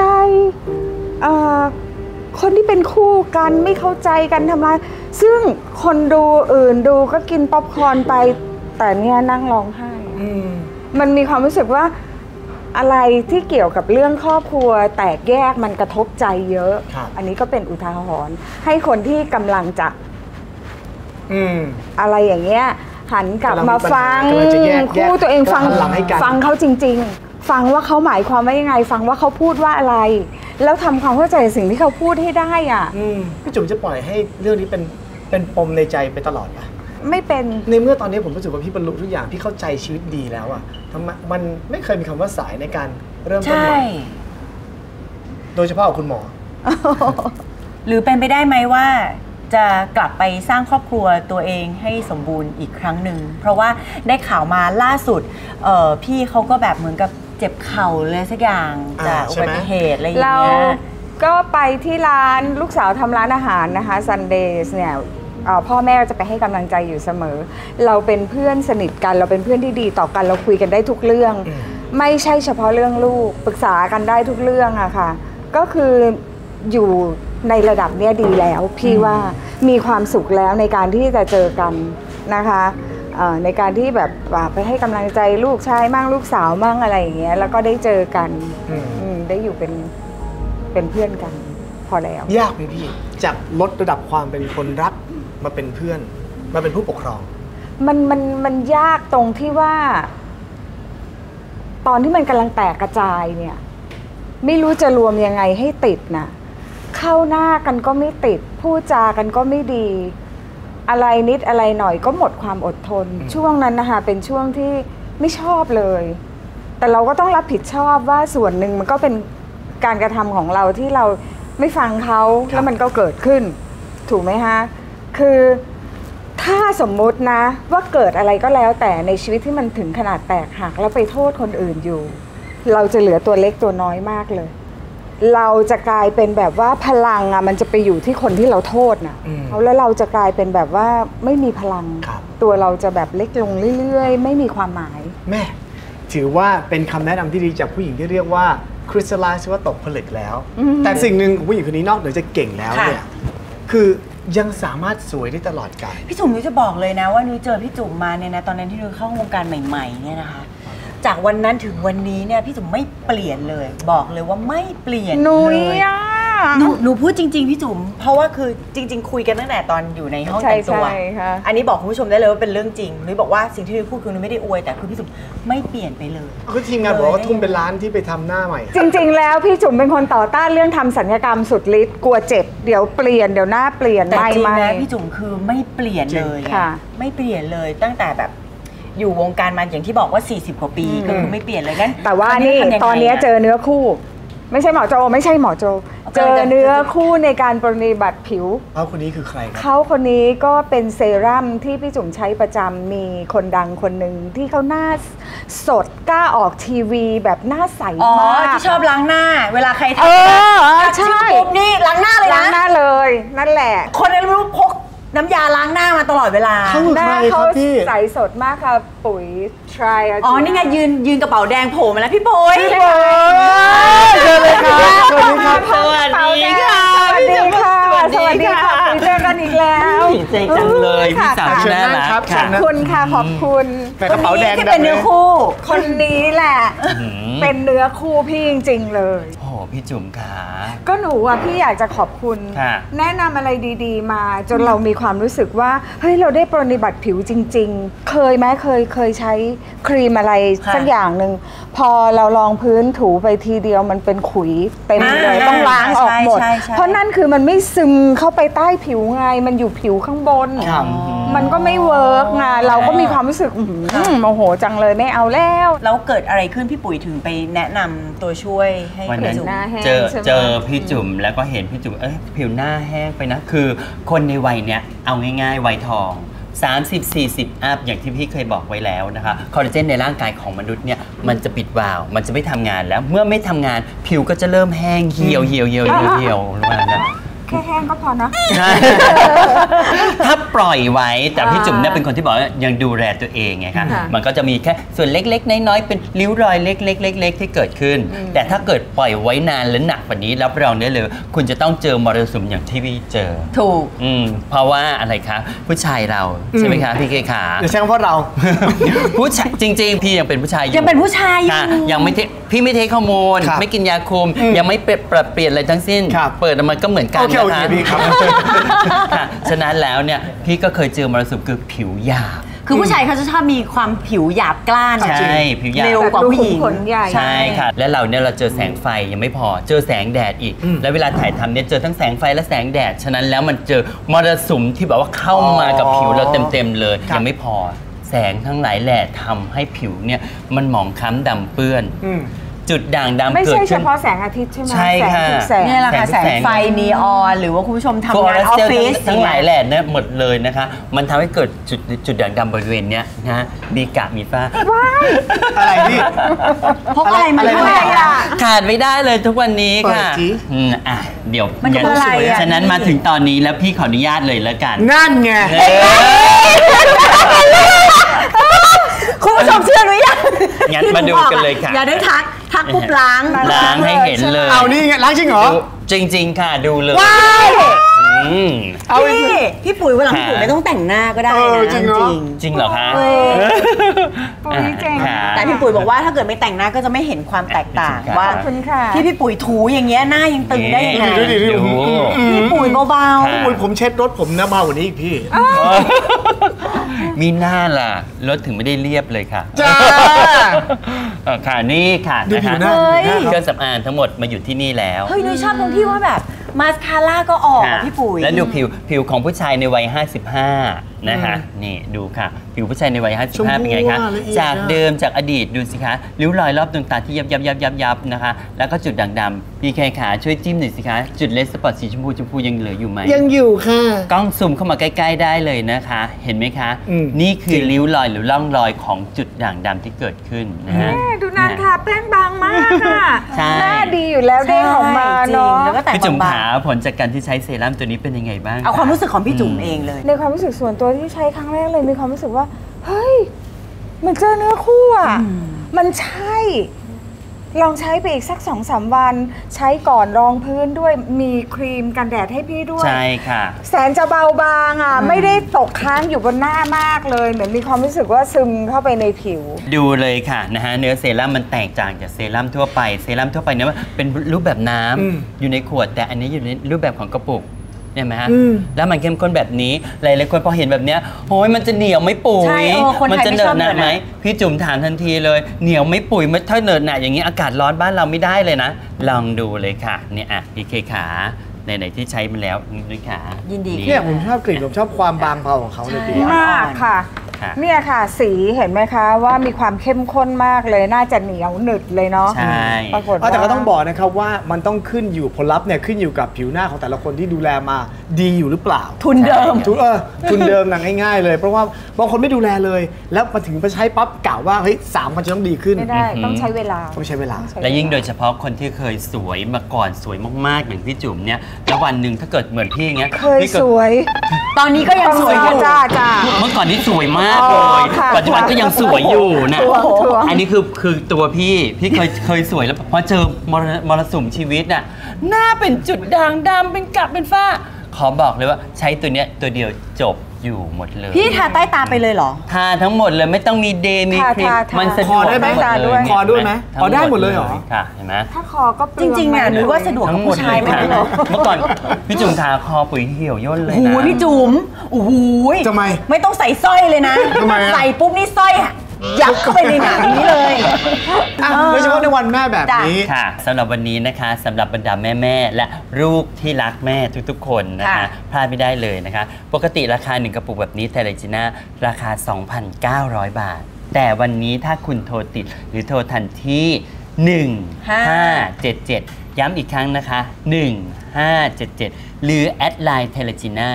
คนที่เป็นคู่กันไม่เข้าใจกันทำร้ายซึ่งคนดูอื่นดูก็กินป๊อปคอร์นไปแต่เนี่ยนั่งร้องไห้มันมีความรู้สึกว่าอะไรที่เกี่ยวกับเรื่องครอบครัวแตกแยกมันกระทบใจเยอะอันนี้ก็เป็นอุทาหรณ์ให้คนที่กำลังจะอะไรอย่างเงี้ยหันกลับมาฟังคู่ตัวเองฟังเขาจริงๆฟังว่าเขาหมายความว่ายังไงฟังว่าเขาพูดว่าอะไรแล้วทำความเข้าใจสิ่งที่เขาพูดให้ได้พี่จุ๋มจะปล่อยให้เรื่องนี้เป็นปมในใจไปตลอดป่ะไม่เป็นในเมื่อตอนนี้ผมรู้สึกว่าพี่บรรลุทุกอย่างพี่เข้าใจชีวิตดีแล้วทำไมมันไม่เคยมีคำว่าสายในการเริ่มต้นใหม่โดยเฉพาะคุณหมอหรือเป็นไปได้ไหมว่าจะกลับไปสร้างครอบครัวตัวเองให้สมบูรณ์อีกครั้งหนึ่งเพราะว่าได้ข่าวมาล่าสุดพี่เขาก็แบบเหมือนกับเจ็บเข่าเลยสักอย่างจากอุบัติเหตุอะไรอย่างเงี้ยเราก็ไปที่ร้านลูกสาวทำร้านอาหารนะคะ Sundays เนี่ยพ่อแม่จะไปให้กำลังใจอยู่เสมอเราเป็นเพื่อนสนิทกันเราเป็นเพื่อนที่ดีต่อกันเราคุยกันได้ทุกเรื่องไม่ใช่เฉพาะเรื่องลูกปรึกษากันได้ทุกเรื่องอะค่ะก็คืออยู่ในระดับเนี้ยดีแล้วพี่ว่ามีความสุขแล้วในการที่จะเจอกันนะคะในการที่แบบไปให้กำลังใจลูกชายมั่งลูกสาวมั่งอะไรอย่างเงี้ยแล้วก็ได้เจอกันได้อยู่เป็นเพื่อนกันพอแล้วยากไหมพี่จากลดระดับความเป็นคนรักมาเป็นเพื่อนมาเป็นผู้ปกครองมันยากตรงที่ว่า ตอนที่มันกำลังแตกกระจายเนี่ยไม่รู้จะรวมยังไงให้ติดนะเข้าหน้ากันก็ไม่ติดพูดจากันก็ไม่ดีอะไรนิดอะไรหน่อยก็หมดความอดทนช่วงนั้นนะคะเป็นช่วงที่ไม่ชอบเลยแต่เราก็ต้องรับผิดชอบว่าส่วนหนึ่งมันก็เป็นการกระทำของเราที่เราไม่ฟังเขาแล้วมันก็เกิดขึ้นถูกไหมฮะคือถ้าสมมุตินะว่าเกิดอะไรก็แล้วแต่ในชีวิตที่มันถึงขนาดแตกหักแล้วไปโทษคนอื่นอยู่เราจะเหลือตัวเล็กตัวน้อยมากเลยเราจะกลายเป็นแบบว่าพลังมันจะไปอยู่ที่คนที่เราโทษนะแล้วเราจะกลายเป็นแบบว่าไม่มีพลังตัวเราจะแบบเล็กลงเรื่อยๆไม่มีความหมายแม่ถือว่าเป็นคำแนะนำที่ดีจากผู้หญิงที่เรียกว่าคริสตัลไลซ์ว่าตกผลึกแล้วแต่สิ่งหนึ่งของผู้หญิงคนนี้นอกเหนือจะเก่งแล้วเนี่ยคือยังสามารถสวยได้ตลอดกาลพี่จุ๋มนุ้ยจะบอกเลยนะว่านุ้ยเจอพี่จุ๋มมาเนี่ยนะตอนนั้นที่นุ้ยเข้าวงการใหม่ๆเนี่ยนะคะจากวันนั้นถึงวันนี้เนี่ยพี่จุ๋มไม่เปลี่ยนเลยบอกเลยว่าไม่เปลี่ยนเลยหนูพูดจริงๆพี่จุ๋มเพราะว่าคือจริงๆคุยกันตั้งแต่ตอนอยู่ในห้องแต่งตัวอันนี้บอกคุณผู้ชมได้เลยว่าเป็นเรื่องจริงนุ้ยบอกว่าสิ่งที่นุ้ยพูดคือนุ้ยไม่ได้อวยแต่คือพี่จุ๋มไม่เปลี่ยนไปเลยก็ทีมงานบอกว่าทุ่มเป็นล้านที่ไปทำหน้าใหม่จริงๆแล้วพี่จุ๋มเป็นคนต่อต้านเรื่องทำศัลยกรรมสุดฤทธิ์กลัวเจ็บเดี๋ยวเปลี่ยนเดี๋ยวหน้าเปลี่ยนแต่จริงนะพี่จุ๋มคือไม่เปลี่ยนเลยไม่เปลี่ยนเลยตั้งแต่แบบอยู่วงการมาอย่างที่บอกว่า40กว่าปีก็คือไม่เปลี่ยนเลยงั้นแต่ว่านี่ตอนนี้เจอเนื้อคู่ไม่ใช่หมอโจไม่ใช่หมอโจเจอเนื้อคู่ในการปรนนิบัติผิวเขาคนนี้คือใครครับเขาคนนี้ก็เป็นเซรั่มที่พี่จุ๋มใช้ประจำมีคนดังคนหนึ่งที่เขาหน้าสดกล้าออกทีวีแบบหน้าใสมากที่ชอบล้างหน้าเวลาใครทำใช่ปุ๊บนี่ล้างหน้าเลยนะล้างหน้าเลยนั่นแหละคนนั้นรู้พกน้ำยาล้างหน้ามาตลอดเวลาหน้าเขาใสสดมากค่ะปุ๋ย try นี่ไงยืนกระเป๋าแดงโผล่มาแล้วพี่ปุ๋ยเจอเลยครับสวัสดีครับสวัสดีค่ะสวัสดีค่ะสวัสดีค่ะเจอกันอีกแล้วดีใจจังเลยพี่สาวน่ารักขอบคุณค่ะขอบคุณแต่กระเป๋าแดงเป็นเนื้อคู่คนนี้แหละเป็นเนื้อคู่พี่จริงๆเลยโอ้พี่จุ๋มค่ะก็หนูพี่อยากจะขอบคุณแนะนำอะไรดีๆมาจนเรามีความรู้สึกว่าเฮ้ยเราได้ปรนนิบัติผิวจริงๆเคยไหมเคยใช้ครีมอะไรสักอย่างหนึ่งพอเราลองพื้นถูไปทีเดียวมันเป็นขุยเต็มเลยต้องล้างออกหมดเพราะนั่นคือมันไม่ซึมเข้าไปใต้ผิวไงมันอยู่ผิวข้างบนมันก็ไม่เวิร์กไงเราก็มีความรู้สึกโมโหจังเลยไม่เอาแล้วแล้วเกิดอะไรขึ้นพี่ปุ๋ยถึงไปแนะนำตัวช่วยให้พี่จุ๋มเจอพี่จุ๋มแล้วก็เห็นพี่จุ๋มผิวหน้าแห้งไปนะคือคนในวัยเนี้ยเอาง่ายๆวัยทอง30-40 อัพอย่างที่พี่เคยบอกไว้แล้วนะคะคอลลาเจนในร่างกายของมนุษย์เนี่ยมันจะปิดวาล์วมันจะไม่ทำงานแล้วเมื่อไม่ทำงานผิวก็จะเริ่มแห้งเหี่ยวลงมานะแค่แห้งก็พอนะถ้าปล่อยไว้แต่พี่จุ๋มเนี่ยเป็นคนที่บอกว่ายังดูแลตัวเองไงคะมันก็จะมีแค่ส่วนเล็กๆน้อยๆเป็นริ้วรอยเล็กๆที่เกิดขึ้นแต่ถ้าเกิดปล่อยไว้นานและหนักกว่านี้รับรองได้เลยคุณจะต้องเจอมรสุมอย่างที่พี่เจอถูกเพราะว่าอะไรคะผู้ชายเราใช่ไหมคะพี่เกขาหรือใช่เพราะเราผู้ชายจริงๆพี่ยังเป็นผู้ชายอยู่ยังเป็นผู้ชายอยู่ยังไม่พี่ไม่เทคฮอร์โมนไม่กินยาคุมยังไม่ปรับเปลี่ยนอะไรทั้งสิ้นเปิดมันก็เหมือนกันฉะนั้นแล้วเนี่ยพี่ก็เคยเจอมรสุมคือผิวหยาบคือผู้ชายเขาจะชอบมีความผิวหยาบกล้านใช่ผิวหยาบเร็วกว่าผู้หญิงใช่ค่ะและเราเนี่ยเราเจอแสงไฟยังไม่พอเจอแสงแดดอีกแล้วเวลาถ่ายทำเนี่ยเจอทั้งแสงไฟและแสงแดดฉะนั้นแล้วมันเจอมรสุมที่แบบว่าเข้ามากับผิวเราเต็มเลยยังไม่พอแสงทั้งหลายแหล่ทำให้ผิวเนี่ยมันหมองคล้ำดำเปื้อนจุดด่างดำไม่ใช่เฉพาะแสงอาทิตย์ใช่ไหมใช่ค่ะนี่แหละค่ะแสงไฟนีออนหรือว่าคุณผู้ชมทำงานออฟฟิศทั้งหลายแหล่เนี่ยหมดเลยนะคะมันทำให้เกิดจุดด่างดำบริเวณเนี้ยนะมีกะมีฝ้าอะไรพี่พกอะไรมาด้วยค่ะขาดไม่ได้เลยทุกวันนี้ค่ะเดี๋ยวมันคืออะไรอ่ะฉะนั้นมาถึงตอนนี้แล้วพี่ขออนุญาตเลยแล้วกันนั่นไงคุณผู้ชมเชื่อหรือยังงั้นมาดูกันเลยค่ะอย่าได้ทักปุ๊บล้างให้เห็นเลยเอานี่ไงล้างจริงเหรอจริงๆค่ะดูเลยพี่ปุ๋ยวันหลังพี่ปุ๋ยไม่ต้องแต่งหน้าก็ได้นะจริงเหรอคะปุ๋ยเก่งแต่พี่ปุ๋ยบอกว่าถ้าเกิดไม่แต่งหน้าก็จะไม่เห็นความแตกต่างว่าที่พี่ปุ๋ยถูอย่างเงี้ยหน้ายังตึงได้ยังไงพี่ปุ๋ยเบาๆพี่ปุ๋ยผมเช็ดรถผมนะเบากว่านี้อีกพี่มีหน้าล่ะรถถึงไม่ได้เรียบเลยค่ะจ้าค่ะนี่ค่ะนะคะเครื่องสำอางทั้งหมดมาอยู่ที่นี่แล้วเฮ้ยนุ้ยชอบตรงที่ว่าแบบมาสคาร่าก็ออกพี่ปุ๋ยแล้วดูผิวของผู้ชายในวัย55นะคะนี่ดูค่ะผิวผู้ชายในวัย55เป็นไงคะจากเดิมจากอดีตดูสิคะริ้วรอยรอบดวงตาที่ยับนะคะแล้วก็จุดด่างดำพี่แคขาช่วยจิ้มหน่อยสิคะจุดเลสสปอตสีชมพูยังเหลืออยู่ไหมยังอยู่ค่ะกล้องซูมเข้ามาใกล้ๆได้เลยนะคะเห็นไหมคะนี่คือริ้วรอยหรือร่องรอยของจุดด่างดำที่เกิดขึ้นนะฮะดูนานค่ะแป้งบางมากค่ะหน้าดีอยู่แล้วเด้งออกมาเนาะพี่จุ๋มขาผลจากการที่ใช้เซรั่มตัวนี้เป็นยังไงบ้างเอาความรู้สึกของพี่จุ๋มเองเลยในความรู้สึกส่วนตัวที่ใช้ครั้งแรกเลยมีความรู้สึกว่าเฮ้ยมันเจอเนื้อคู่อ่ะมันใช่ลองใช้ไปอีกสัก 2-3 วันใช้ก่อนรองพื้นด้วยมีครีมกันแดดให้พี่ด้วยใช่ค่ะแสนจะเบาบางอ่ะไม่ได้ตกค้างอยู่บนหน้ามากเลยเหมือนมีความรู้สึกว่าซึมเข้าไปในผิวดูเลยค่ะนะฮะเนื้อเซรั่มมันแตกต่างจากเซรั่มทั่วไปเนี่ยเป็นรูปแบบน้ำอยู่ในขวดแต่อันนี้อยู่ในรูปแบบของกระปุกเนี่ยไหมฮะแล้วมันเข้มข้นแบบนี้หลายๆคนพอเห็นแบบเนี้ยโอ้ยมันจะเหนียวไม่ปุ๋ยมันจะเหนอะหนะไหมพี่จุ๋มถามทันทีเลยเหนียวไม่ปุ๋ยไม่ถ้าเหนอะหนะอย่างนี้อากาศร้อนบ้านเราไม่ได้เลยนะลองดูเลยค่ะเนี่ยพี่เคขาไหนๆที่ใช้มาแล้วนี่ค่ะยินดีเนี่ยผมชอบกลิ่นผมชอบความบางเบาของเขาเลยมากค่ะเนี่ยค่ะสีเห็นไหมคะว่ามีความเข้มข้นมากเลยน่าจะเหนียวหนึดเลยเนาะใช่ปรากฏแต่ก็ต้องบอกนะครับว่ามันต้องขึ้นอยู่ผลลัพธ์เนี่ยขึ้นอยู่กับผิวหน้าของแต่ละคนที่ดูแลมาดีอยู่หรือเปล่าทุนเดิมทุนเดิมง่ายๆเลยเพราะว่าบางคนไม่ดูแลเลยแล้วมาถึงไปใช้ปั๊บกล่าวว่าเฮ้ย3 วันจะต้องดีขึ้นไม่ได้ต้องใช้เวลาและยิ่งโดยเฉพาะคนที่เคยสวยมาก่อนสวยมากๆอย่างพี่จุ๋มเนี่ยแล้ววันหนึ่งถ้าเกิดเหมือนพี่เงี้ยเคยสวยตอนนี้ก็ยังสวยอยู่จ้าเมื่อก่อนนี่สวยมากเลยปัจจุบันก็ยังสวยอยู่นะอันนี้คือตัวพี่เคยสวยแล้วพอเจอมรสุมชีวิตน่ะหน้าเป็นจุดด่างดำเป็นกัดเป็นฝ้าขอบอกเลยว่าใช้ตัวเนี้ยตัวเดียวจบอยู่หมดเลยพี่ทาใต้ตาไปเลยเหรอทาทั้งหมดเลยไม่ต้องมีเดย์มีครีมมันสะดวกได้ไหมคอด้วยไหมได้หมดเลยเหรอค่ะเห็นไหมถ้าคอก็จริงๆเนี่ยหนูว่าสะดวกกับผู้ชายไม่ได้หรอเมื่อก่อนพี่จุ๋มทาคอปุ๋ยเหี่ยวย่นเลยนะโอ้โหพี่จุ๋มโอ้โหทำไมไม่ต้องใส่สร้อยเลยนะใส่ปุ๊บนี่สร้อยยัดเข้าไปในหนังนี้เลยโดยเฉพาะในวันแม่แบบนี้ค่ะสำหรับวันนี้นะคะสำหรับบรรดาแม่และลูกที่รักแม่ทุกๆคนนะคะพลาดไม่ได้เลยนะคะปกติราคา1กระปุกแบบนี้ไทเลจิน่าราคา 2,900 บาทแต่วันนี้ถ้าคุณโทรติดหรือโทรทันที่1577ย้ำอีกครั้งนะคะ1577หรือแอดไลน์เทเลจิน่า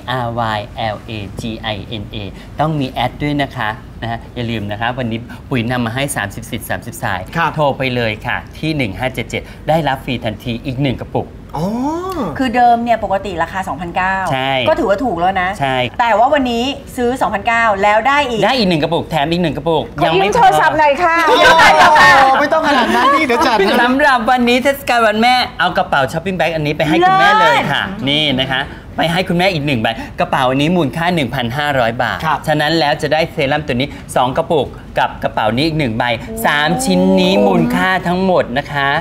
TRYLAGINA ต้องมีแอดด้วยนะคะอย่าลืมนะคะวันนี้ปุ๋ยนำมาให้30 สิทธิ์ 30 สายโทรไปเลยค่ะที่1577ได้รับฟรีทันทีอีก1กระปุกคือเดิมเนี่ยปกติราคา 2,900 ใช่ก็ถือว่าถูกแล้วนะใช่แต่ว่าวันนี้ซื้อ 2,900 แล้วได้อีก 1กระปุกแถมอีก1กระปุกยังไม่โทรศัพท์หน่อยค่ะไม่ต้องขนาดนั้นพี่เดี๋ยวจัดสำหรับวันนี้เทศกาลวันแม่เอากระเป๋าช้อปปิ้งแบ็คอันนี้ไปให้คุณแม่เลยค่ะนี่นะคะไปให้คุณแม่อีก1ใบกระเป๋าอันนี้มูลค่า 1,500 บาทฉะนั้นแล้วจะได้เซรั่มตัวนี้2กระปุกกับกระเป๋านี้อีก1ใบ3ชิ้นนี้มูลค่าทั้งหมดนะคะ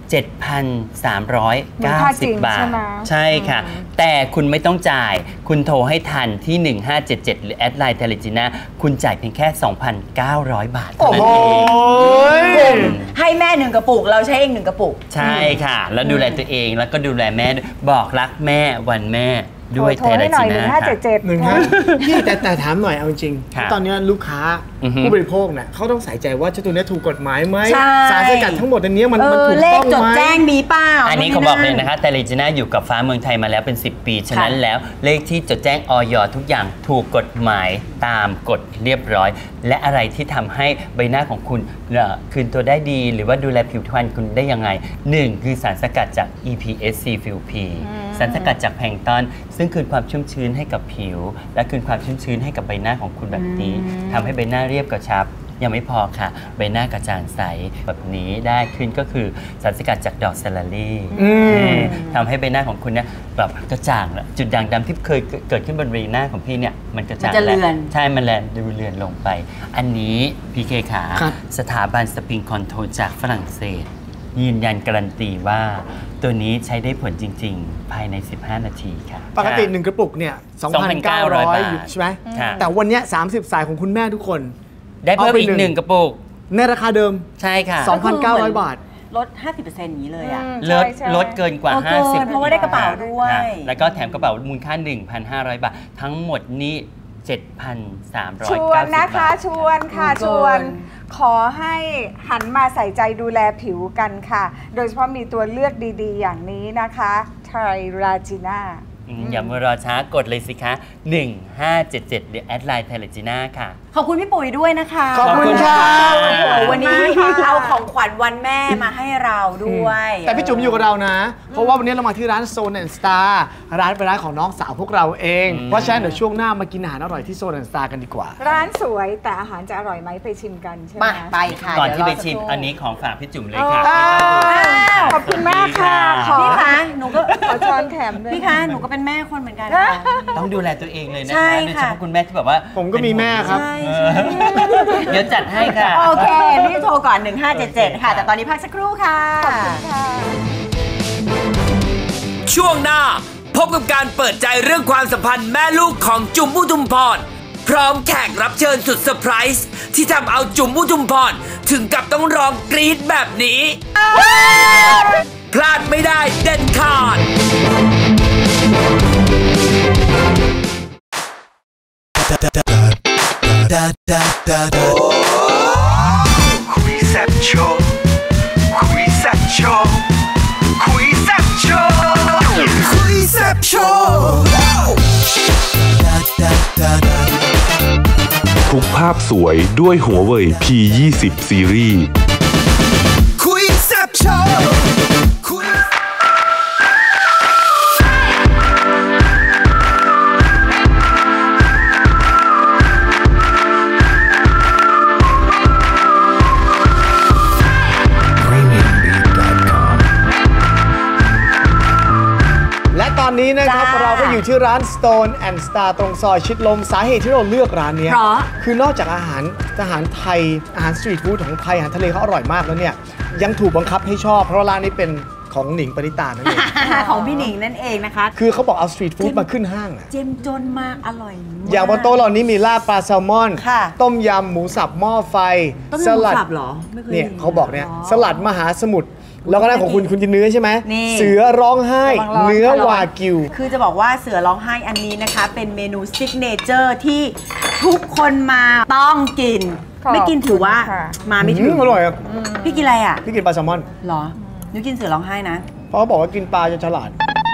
7,390 บาทใช่ค่ะแต่คุณไม่ต้องจ่ายคุณโทรให้ทันที่1577หรือแอดไลน์เทเลจิน่าคุณจ่ายเพียงแค่ 2,900 บาทเท่านั้นเองให้แม่1กระปุกเราใช้เอง1กระปุกใช่ค่ะแล้วดูแลตัวเองแล้วก็ดูแลแม่บอกรักแม่วันแม่ด้วยไทเลจีน่าค่ะ 1577 พี่แต่ถามหน่อยเอาจริงค่ะตอนนี้ลูกค้า ผู้บริโภคเนี่ยเขาต้องใส่ใจว่าเจ้าตัวนี้ถูกกฎหมายไหมใช่สารสกัดทั้งหมดอันนี้มันถูกเลต้ของจดไหมแจ้งมีเปล่าอันนี้เขาบอกเลยนะคะไทเลจีน่าอยู่กับฟ้าเมืองไทยมาแล้วเป็น 10 ปีฉะนั้นแล้วเลขที่จดแจ้งอย.ทุกอย่างถูกกฎหมายตามกฎเรียบร้อย และอะไรที่ทำให้ใบหน้าของคุณคืนตัวได้ดี หรือว่าดูแลผิวพรรณคุณได้ยังไง 1. คือสารสกัดจาก EPSC FUP สารสกัดจากแพลงก์ตอนซึ่งคืนความชุ่มชื้นให้กับผิว และคืนความชุ่มชื้นให้กับใบหน้าของคุณแบบนี้ทำให้ใบหน้าเรียบกระชับยังไม่พอค่ะใบหน้ากระจ่างใสแบบนี้ได้ขึ้นก็คือสารสกัดจากดอกซาลารี่ทำให้ใบหน้าของคุณเนี่ยแบบกระจ่างจุดด่างดำที่เคยเกิดขึ้นบนใบหน้าของพี่เนี่ยมันกระจ่างแล้วใช่มันแลนดูเลือนลงไปอันนี้พีเคขาสถาบันสปริงคอนโทรจากฝรั่งเศสยืนยันการันตีว่าตัวนี้ใช้ได้ผลจริงๆภายใน15 นาทีค่ะปกติ1กระปุกเนี่ย 2,900 อยู่ใช่ไหมแต่วันนี้30 สายของคุณแม่ทุกคนได้เพิ่มอีก1กระปุกในราคาเดิมใช่ค่ะ 2,900 บาทลด 50% อย่างนี้เลยอ่ะลดเกินกว่า50 เพราะว่าได้กระเป๋าด้วยแล้วก็แถมกระเป๋ามูลค่า 1,500 บาททั้งหมดนี้ 7,390 ชวนนะคะชวนค่ะชวนขอให้หันมาใส่ใจดูแลผิวกันค่ะโดยเฉพาะมีตัวเลือกดีๆอย่างนี้นะคะไทราจีน่าอย่ามัวรอช้ากดเลยสิคะ1577หรือแอดไลน์ไทเลจีน่าค่ะขอบคุณพี่ปุ๋ยด้วยนะคะขอบคุณค่ะวันนี้เอาของขวัญวันแม่มาให้เราด้วยแต่พี่จุ๋มอยู่กับเรานะเพราะว่าวันนี้เรามาที่ร้าน Zone & Star ร้านเป็นร้านของน้องสาวพวกเราเองเพราะฉะนั้นเดี๋ยวช่วงหน้ามากินอาหารอร่อยที่ Zone & Star กันดีกว่าร้านสวยแต่อาหารจะอร่อยไหมไปชิมกันใช่ไหมไปค่ะก่อนที่ไปชิมอันนี้ของฝากพี่จุ๋มเลยค่ะขอบคุณมากค่ะพี่คะหนูก็ขอช้อนแถมด้วยพี่คะหนูก็เป็นแม่คนเหมือนกันต้องดูแลตัวเองเลยนะคะโดยเฉพาะคุณแม่ที่แบบว่าผมก็มีแม่ครับเดี๋ยวจัดให้ค่ะโอเครีบโทรก่อน1577ค่ะแต่ตอนนี้พักสักครู่ค่ะขอบคุณค่ะช่วงหน้าพบกับการเปิดใจเรื่องความสัมพันธ์แม่ลูกของจุ๋มอุทุมพรพร้อมแขกรับเชิญสุดเซอร์ไพรส์ที่ทำเอาจุ๋มอุทุมพรถึงกับต้องร้องกรี๊ดแบบนี้พลาดไม่ได้เด็ดขาดคุยแซ่บโชว์คุยแซ่บโชว์คุยแซ่บโชว์คุยแซ่บโชว์ทุกภาพสวยด้วยหัวเว่ย P20 ซีรีส์คุยแซ่บโชว์ตอนนี้นะครับเราก็อยู่ที่ร้าน Stone & Star ตรงซอยชิดลมสาเหตุที่เราเลือกร้านนี้คือนอกจากอาหารไทยอาหารสตรีทฟู้ดของไทยอาหารทะเลเขาอร่อยมากแล้วเนี่ยยังถูกบังคับให้ชอบเพราะร้านนี้เป็นของหนิงปณิตานั่นเองของพี่หนิงนั่นเองนะคะคือเขาบอกเอาสตรีทฟู้ดมาขึ้นห้างเจ้มจนมากอร่อยอย่างบนโต๊ะเรานี้มีลาบปลาแซลมอนต้มยำหมูสับหม้อไฟสลัดเหรอเนี่ยเขาบอกเนี่ยสลัดมหาสมุทรแล้วก็ได้ของคุณกินเนื้อใช่ไหมเสือร้องไห้เนื้อวากิวคือจะบอกว่าเสือร้องไห้อันนี้นะคะเป็นเมนูซิกเนเจอร์ที่ทุกคนมาต้องกินไม่กินถือว่ามาไม่ถึงอร่อยอ่ะพี่กินอะไรอ่ะพี่กินปลาแซลมอนหรอหนูกินเสือร้องไห้นะเพราะเขาบอกว่ากินปลาจะฉลาด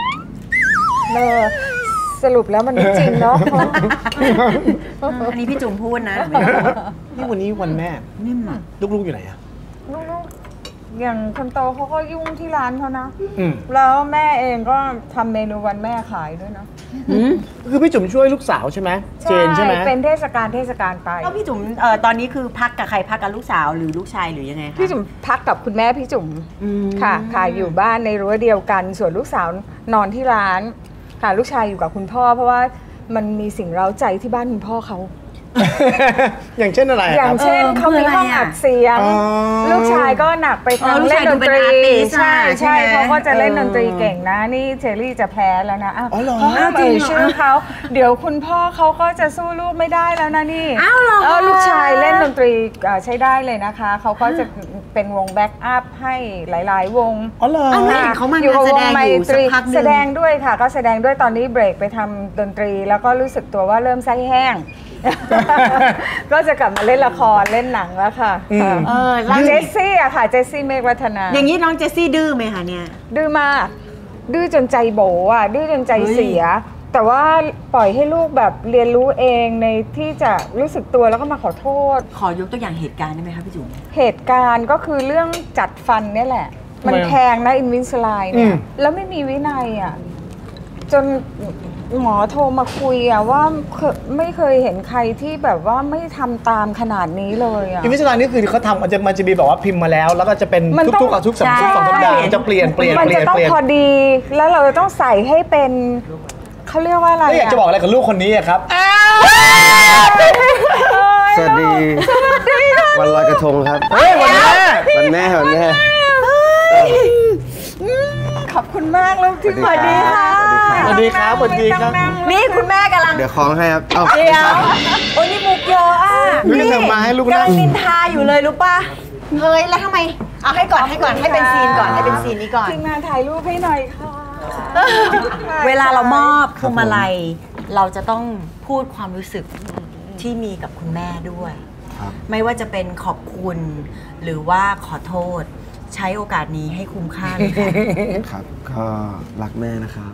สรุปแล้วมันไม่จริงเนาะอันนี้พี่จุ๋มพูดนะนี่วันนี้วันแม่นิ่มอ่ะลูกๆอยู่ไหนอ่ะอย่างคนโตเขาก็ยุ่งที่ร้านเขานะแล้วแม่เองก็ทำเมนูวันแม่ขายด้วยนะคือพี่จุ๋มช่วยลูกสาวใช่ไหมเจนใช่ไหมเป็นเทศกาลไปแล้วพี่จุ๋มตอนนี้คือพักกับใครพักกับลูกสาวหรือลูกชายหรือยังไงคะพี่จุ๋มพักกับคุณแม่พี่จุ๋มค่ะอยู่บ้านในรั้วเดียวกันส่วนลูกสาวนอนที่ร้านค่ะลูกชายอยู่กับคุณพ่อเพราะว่ามันมีสิ่งเร้าใจที่บ้านคุณพ่อเขาอย่างเช่นอะไรอย่างเช่นเขามีห้องอัดเสียงลูกชายก็หนักไปทางเล่นดนตรีใช่เขาก็จะเล่นดนตรีเก่งนะนี่เชอรี่จะแพ้แล้วนะเขาห้ามเอ่ยชื่อเขาเดี๋ยวคุณพ่อเขาก็จะสู้ลูกไม่ได้แล้วนะนี่ลูกชายเล่นดนตรีใช้ได้เลยนะคะเขาก็จะเป็นวงแบ็กอัพให้หลายๆวงเขามาแสดงอยู่สักพักนึงแสดงด้วยค่ะก็แสดงด้วยตอนนี้เบรกไปทำดนตรีแล้วก็รู้สึกตัวว่าเริ่มไส้แห้งก็จะกลับมาเล่นละครเล่นหนังแล้วค่ะเจสซี่อะค่ะเจสซี่เมฆวัฒนาอย่างนี้น้องเจสซี่ดื้อไหมคะเนี่ยดื้อมากดื้อจนใจโบอะดื้อจนใจเสียแต่ว่าปล่อยให้ลูกแบบเรียนรู้เองในที่จะรู้สึกตัวแล้วก็มาขอโทษขอยกตัวอย่างเหตุการณ์ได้ไหมคะพี่จุ๋มเหตุการณ์ก็คือเรื่องจัดฟันนี่แหละมันแพงนะอินวินสไลน์เนี่ยแล้วไม่มีวินัยอะจนหมอโทรมาคุยอะว่าไม่เคยเห็นใครที่แบบว่าไม่ทำตามขนาดนี้เลยอะอินวิสไลน์นี่คือเขาทำมันจะมีแบบว่าพิมพ์มาแล้วแล้วก็จะเป็นทุกๆ2 สัปดาห์จะเปลี่ยนมันจะต้องพอดีแล้วเราจะต้องใส่ให้เป็นเขาเรียกว่าอะไรอยากจะบอกอะไรกับลูกคนนี้ครับสวัสดีวันลอยกระทงครับวันแม่ขอบคุณมากลูกที่มาดีค่ะสวัสดีครับสวัสดีครับนี่คุณแม่กำลังเดี๋ยวคล้องให้ครับเดี๋ยวโอ้นี่มุกเยอะอ่ะนี่ทำมาให้ลูกกำลังนินทาอยู่เลยรู้ป่ะเฮ้ยแล้วทำไมเอาให้ก่อนให้เป็นซีนก่อนให้เป็นซีนนี้ก่อนทีมงานถ่ายรูปให้หน่อยค่ะเวลาเรามอบพวงมาลัยเราจะต้องพูดความรู้สึกที่มีกับคุณแม่ด้วยไม่ว่าจะเป็นขอบคุณหรือว่าขอโทษใช้โอกาสนี้ให้คุ้มค่าเลยค่ะครับก็รักแม่นะครับ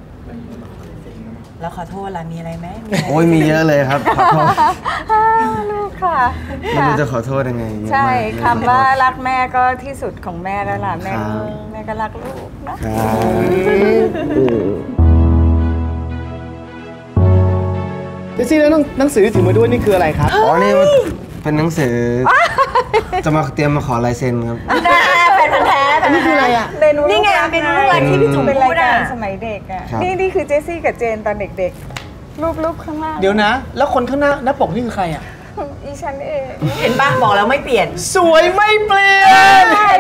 แล้วขอโทษล่ะมีอะไรไหมโอ้ยมีเยอะเลยครับขอโทษลูกค่ะไม่รู้จะขอโทษยังไงใช่คำว่ารักแม่ก็ที่สุดของแม่แล้วล่ะแม่ก็รักลูกนะเจสซี่แล้วหนังสือที่ถือมาด้วยนี่คืออะไรครับอ๋อนี่เป็นหนังสือจะมาเตรียมมาขอลายเซ็นครับเป็นแท้อันนี้คืออะไรอ่ะนี่ไงเป็นรูปอะไรที่พี่จุ๋มเป็นพูดอ่ะสมัยเด็กอ่ะนี่คือเจสซี่กับเจนตอนเด็กๆรูปข้างล่างเดี๋ยวนะแล้วคนข้างหน้าปกนี่คือใครอ่ะอีฉันเองเห็นป่ะบอกแล้วไม่เปลี่ยนสวยไม่เปลี่ยน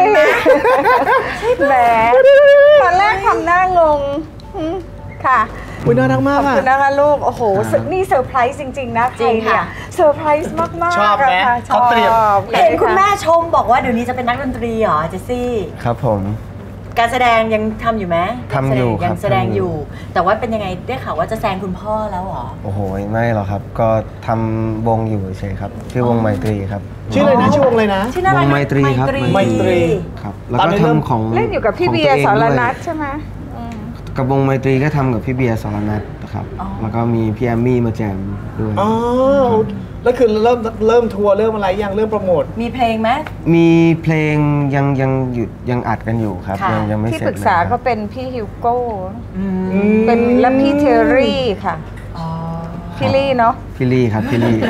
แหมตอนแรกทำหน้างงค่ะน่ารักมากขอบคุณนะคะลูกโอ้โหนี่เซอร์ไพรส์จริงๆนะจริงค่ะเซอร์ไพรส์มากๆชอบไหมเขาเตรียมเห็นคุณแม่ชมบอกว่าเดี๋ยวนี้จะเป็นนักดนตรีเหรอเจสซี่ครับผมการแสดงยังทำอยู่ไหมทำอยู่ยังแสดงอยู่แต่ว่าเป็นยังไงได้ข่าวว่าจะแซงคุณพ่อแล้วเหรอโอ้โหไม่หรอกครับก็ทำวงอยู่เฉยครับชื่อวงไมตรีครับชื่ออะไรนะชื่อวงอะไรนะวงไมตรีครับไมตรีครับแล้วก็ทำของเล่นอยู่กับพี่เบียร์สรนัทใช่ไหมกับวงไมตรีก็ทำกับพี่เบียร์สรนัทนะครับแล้วก็มีพี่แอมมี่มาแจมด้วยอ๋อแล้วคือเริ่มทัวร์เริ่มอะไรยังเริ่มโปรโมทมีเพลงไหมมีเพลงยังหยุดยังอัดกันอยู่ครับยังไม่เสร็จที่ปรึกษาก็เป็นพี่ฮิวโก้เป็นและพี่เทอรี่ค่ะพี่ลี่เนาะพี่ลี่ครับพี่ลี่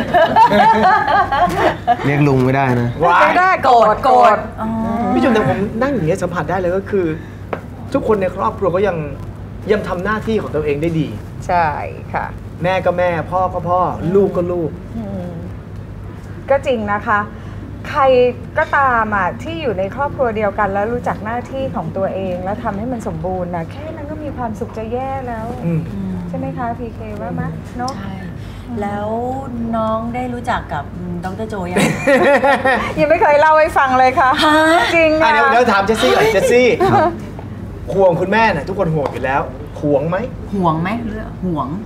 เรียกลุงไม่ได้นะไม่ได้โกรธพี่จุ๋มแต่ผมนั่งอย่างนี้สัมผัสได้เลยก็คือทุกคนในครอบครัวก็ยังทำหน้าที่ของตัวเองได้ดีใช่ค่ะแม่ก็แม่พ่อก็พ่อลูกก็ลูกก็จริงนะคะใครก็ตามที่อยู่ในครอบครัวเดียวกันแล้วรู้จักหน้าที่ของตัวเองแล้วทำให้มันสมบูรณ์นะแค่นั้นก็มีความสุขจะแย่แล้วใช่ไหมคะพีเคว่ามั้ยเนาะแล้วน้องได้รู้จักกับดร.โจยังไม่เคยเล่าให้ฟังเลยค่ะจริงค่ะเดี๋ยวถามเจสซี่ก่อนเจสซี่ห่วงคุณแม่น่ะทุกคนห่วงอยู่แล้วห่วงไหมห่วงไหมหรือห่วง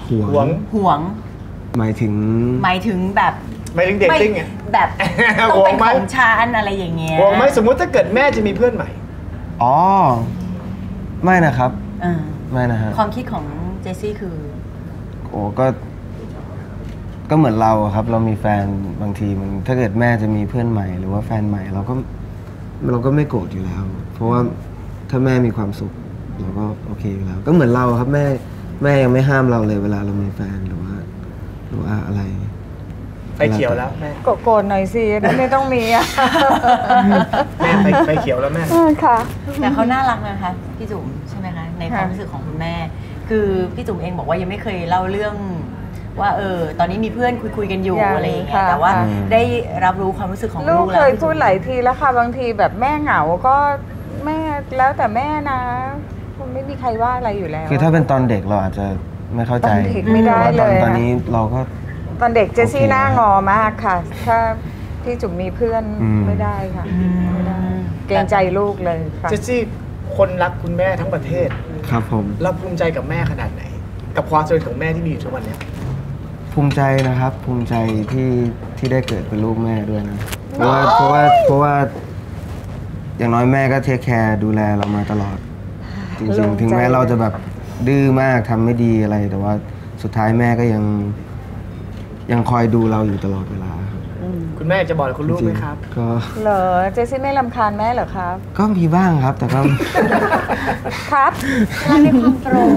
หมายถึงแบบไม่ถึงเด็กจริงไงแบบต้องเป็นของฉันอะไรอย่างเงี้ยห่วงไหมสมมุติถ้าเกิดแม่จะมีเพื่อนใหม่อ๋อไม่นะครับไม่นะฮะความคิดของเจสซี่คือโอ้ก็เหมือนเราครับเรามีแฟนบางทีมันถ้าเกิดแม่จะมีเพื่อนใหม่หรือว่าแฟนใหม่เราก็ไม่โกรธอยู่แล้วเพราะว่าถ้าแม่มีความสุขเราก็โอเคอยู่แล้วก็เหมือนเราครับแม่ยังไม่ห้ามเราเลยเวลาเรามีแฟนหรือว่าอะไรไฟเขียวแล้วแม่โกรธหน่อยสิไม่ต้องมีแม่ไฟเขียวแล้วแม่ค่ะแต่เขาน่ารักนะคะพี่จุ๋มใช่ไหมคะในความรู้สึกของคุณแม่คือพี่จุ๋มเองบอกว่ายังไม่เคยเล่าเรื่องว่าตอนนี้มีเพื่อนคุยกันอยู่อะไรอย่างเงี้ยแต่ว่าได้รับรู้ความรู้สึกของลูกแล้วเคยพูดหลายทีแล้วค่ะบางทีแบบแม่เหงาก็แม่แล้วแต่แม่นะคุณไม่มีใครว่าอะไรอยู่แล้วคือถ้าเป็นตอนเด็กเราอาจจะไม่เข้าใจไม่ได้เลยตอนนี้เราก็ตอนเด็กเจสซี่หน้างอมากค่ะถ้าพี่จุ๋มมีเพื่อนไม่ได้ค่ะไม่ได้เกรงใจลูกเลยค่ะเจสซี่คนรักคุณแม่ทั้งประเทศครับผมเราภูมิใจกับแม่ขนาดไหนกับความสำเร็จของแม่ที่มีอยู่ทุกวันนี้ภูมิใจนะครับภูมิใจที่ได้เกิดเป็นลูกแม่ด้วยนะเพราะว่าอย่างน้อยแม่ก็เทคแคร์ดูแลเรามาตลอดจริงๆถึงแม้เราจะแบบดื้อมากทำไม่ดีอะไรแต่ว่าสุดท้ายแม่ก็ยังคอยดูเราอยู่ตลอดเวลาคุณแม่จะบอกกับคุณลูกไหมครับก็เหรอเจสซี่ไม่รำคาญแม่เหรอครับก็มีบ้างครับแต่ก็ครับเราในความตรง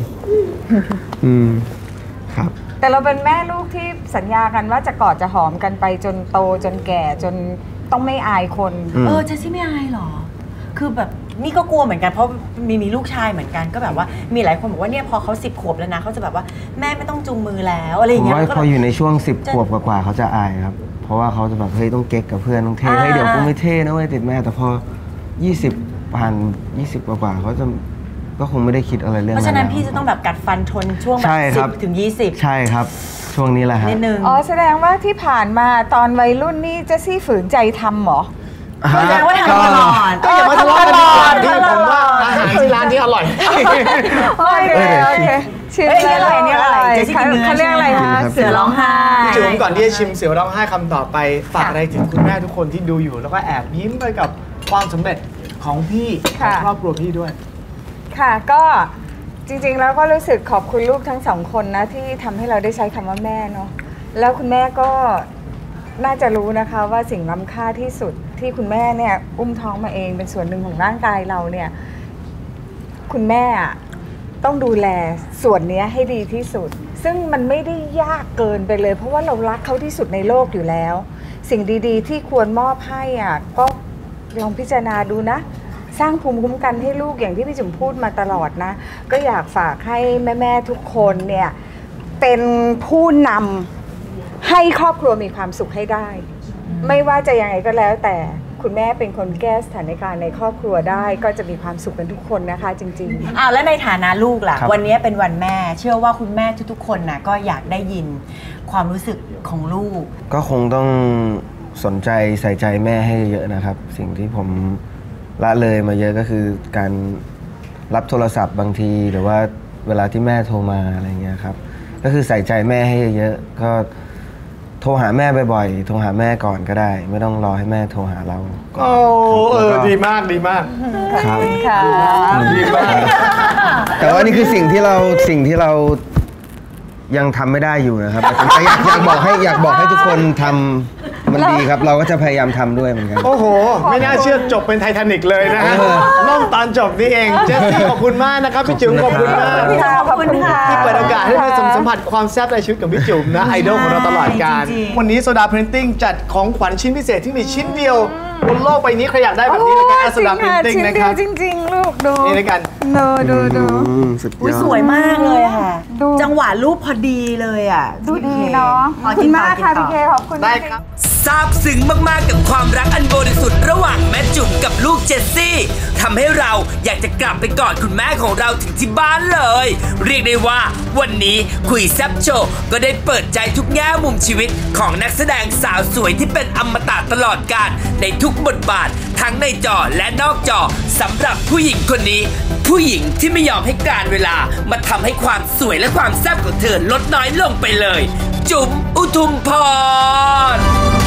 ครับแต่เราเป็นแม่ลูกที่สัญญากันว่าจะกอดจะหอมกันไปจนโตจนแก่จนต้องไม่อายคนเจสซี่ไม่อายหรอคือแบบนี่ก็กลัวเหมือนกันเพราะมีลูกชายเหมือนกันก็แบบว่ามีหลายคนบอกว่าเนี่ยพอเขา10 ขวบแล้วนะเขาจะแบบว่าแม่ไม่ต้องจูงมือแล้วอะไรอย่างเงี้ยผมว่าพออยู่ในช่วง10 ขวบกว่าเขาจะอายครับเพราะว่าเขาจะแบบเฮ้ยต้องเก๊กกับเพื่อนต้องเท่ให้เดี๋ยวกูไม่เท่นะเว้ยติดแม่แต่พอ20ผ่าน20กว่าเขาจะก็คงไม่ได้คิดอะไรเรื่องนั้นเพราะฉะนั้นพี่จะต้องแบบกัดฟันทนช่วงแบบ10 ถึง 20 ใช่ครับช่วงนี้แหละครับแสดงว่าที่ผ่านมาตอนวัยรุ่นนี่เจสซี่ฝืนใจทำหรอแสดงว่าทำตลอดก็อย่ามาทะเลาะกันดีกว่าที่ผมว่าอาหารที่ร้านที่อร่อยโอเคชื่ออะไรเนี่ยอะไรเขาเรียกอะไรคะเสือร้องไห้จุ๋มก่อนที่จะชิมเสือร้องไห้คำต่อไปฝากอะไรถึงคุณแม่ทุกคนที่ดูอยู่แล้วก็แอบยิ้มไปกับความสำเร็จของพี่ครอบครัวพี่ด้วยค่ะก็จริงๆแล้วก็รู้สึกขอบคุณลูกทั้ง2 คนนะที่ทำให้เราได้ใช้คำว่าแม่เนาะแล้วคุณแม่ก็น่าจะรู้นะคะว่าสิ่งล้ำค่าที่สุดที่คุณแม่เนี่ยอุ้มท้องมาเองเป็นส่วนหนึ่งของร่างกายเราเนี่ยคุณแม่ต้องดูแลส่วนนี้ให้ดีที่สุดซึ่งมันไม่ได้ยากเกินไปเลยเพราะว่าเรารักเขาที่สุดในโลกอยู่แล้วสิ่งดีๆที่ควรมอบให้ก็ลองพิจารณาดูนะสร้างภูมิคุ้มกันให้ลูกอย่างที่พี่จุ๋มพูดมาตลอดนะก็อยากฝากให้แม่ๆทุกคนเนี่ยเป็นผู้นำให้ครอบครัวมีความสุขให้ได้ไม่ว่าจะยังไงก็แล้วแต่คุณแม่เป็นคนแก้สถานการณ์ในครอบครัวได้ก็จะมีความสุขกันทุกคนนะคะจริงๆแล้วในฐานะลูกล่ะวันนี้เป็นวันแม่เชื่อว่าคุณแม่ทุกๆคนนะก็อยากได้ยินความรู้สึกของลูกก็คงต้องสนใจใส่ใจแม่ให้เยอะนะครับสิ่งที่ผมละเลยมาเยอะก็คือการรับโทรศัพท์บางทีหรือว่าเวลาที่แม่โทรมาอะไรเงี้ยครับก็คือใส่ใจแม่ให้เยอะก็โทรหาแม่บ่อยๆโทรหาแม่ก่อนก็ได้ไม่ต้องรอให้แม่โทรหาเราดีมากดีมากครับดีมากแต่ว่านี่คือสิ่งที่เรายังทำไม่ได้อยู่นะครับแต่อยากบอกให้ทุกคนทำมันดีครับเราก็จะพยายามทำด้วยเหมือนกันโอ้โหไม่น่าเชื่อจบเป็นไททานิคเลยนะฮะล่องตอนจบนี่เองเจสซี่ขอบคุณมากนะครับพี่จุ๋มขอบคุณมากขอบคุณค่ะที่เปิดโอกาสให้เราสัมผัสความแซ่บในชีวิตกับพี่จุ๋มนะไอดอลของเราตลอดกาลวันนี้โซดาพรินติ้งจัดของขวัญชิ้นพิเศษที่มีชิ้นเดียวบนโลกใบนี้ใครอยากได้แบบนี้เลยกันโซดาพรินติ้งนะครับจริงๆลูกดูนี่ด้วยกันดูสวยมากเลยค่ะจังหวะรูปพอดีเลยดูดีเนาะขอบคุณมากค่ะพี่เคขอบคุณได้ครับซาบซึ้งมากๆกับความรักอันบริสุทธิ์ระหว่างแม่จุ๋มกับลูกเจสซี่ทำให้เราอยากจะกลับไปกอดคุณแม่ของเราถึงที่บ้านเลยเรียกได้ว่าวันนี้คุยแซ่บโชว์ก็ได้เปิดใจทุกแง่มุมชีวิตของนักแสดงสาวสวยที่เป็นอมตะตลอดกาลในทุกบทบาททั้งในจอและนอกจอสำหรับผู้หญิงคนนี้ผู้หญิงที่ไม่ยอมให้การเวลามาทำให้ความสวยและความแซ่บของเธอลดน้อยลงไปเลยจุ๋มอุทุมพร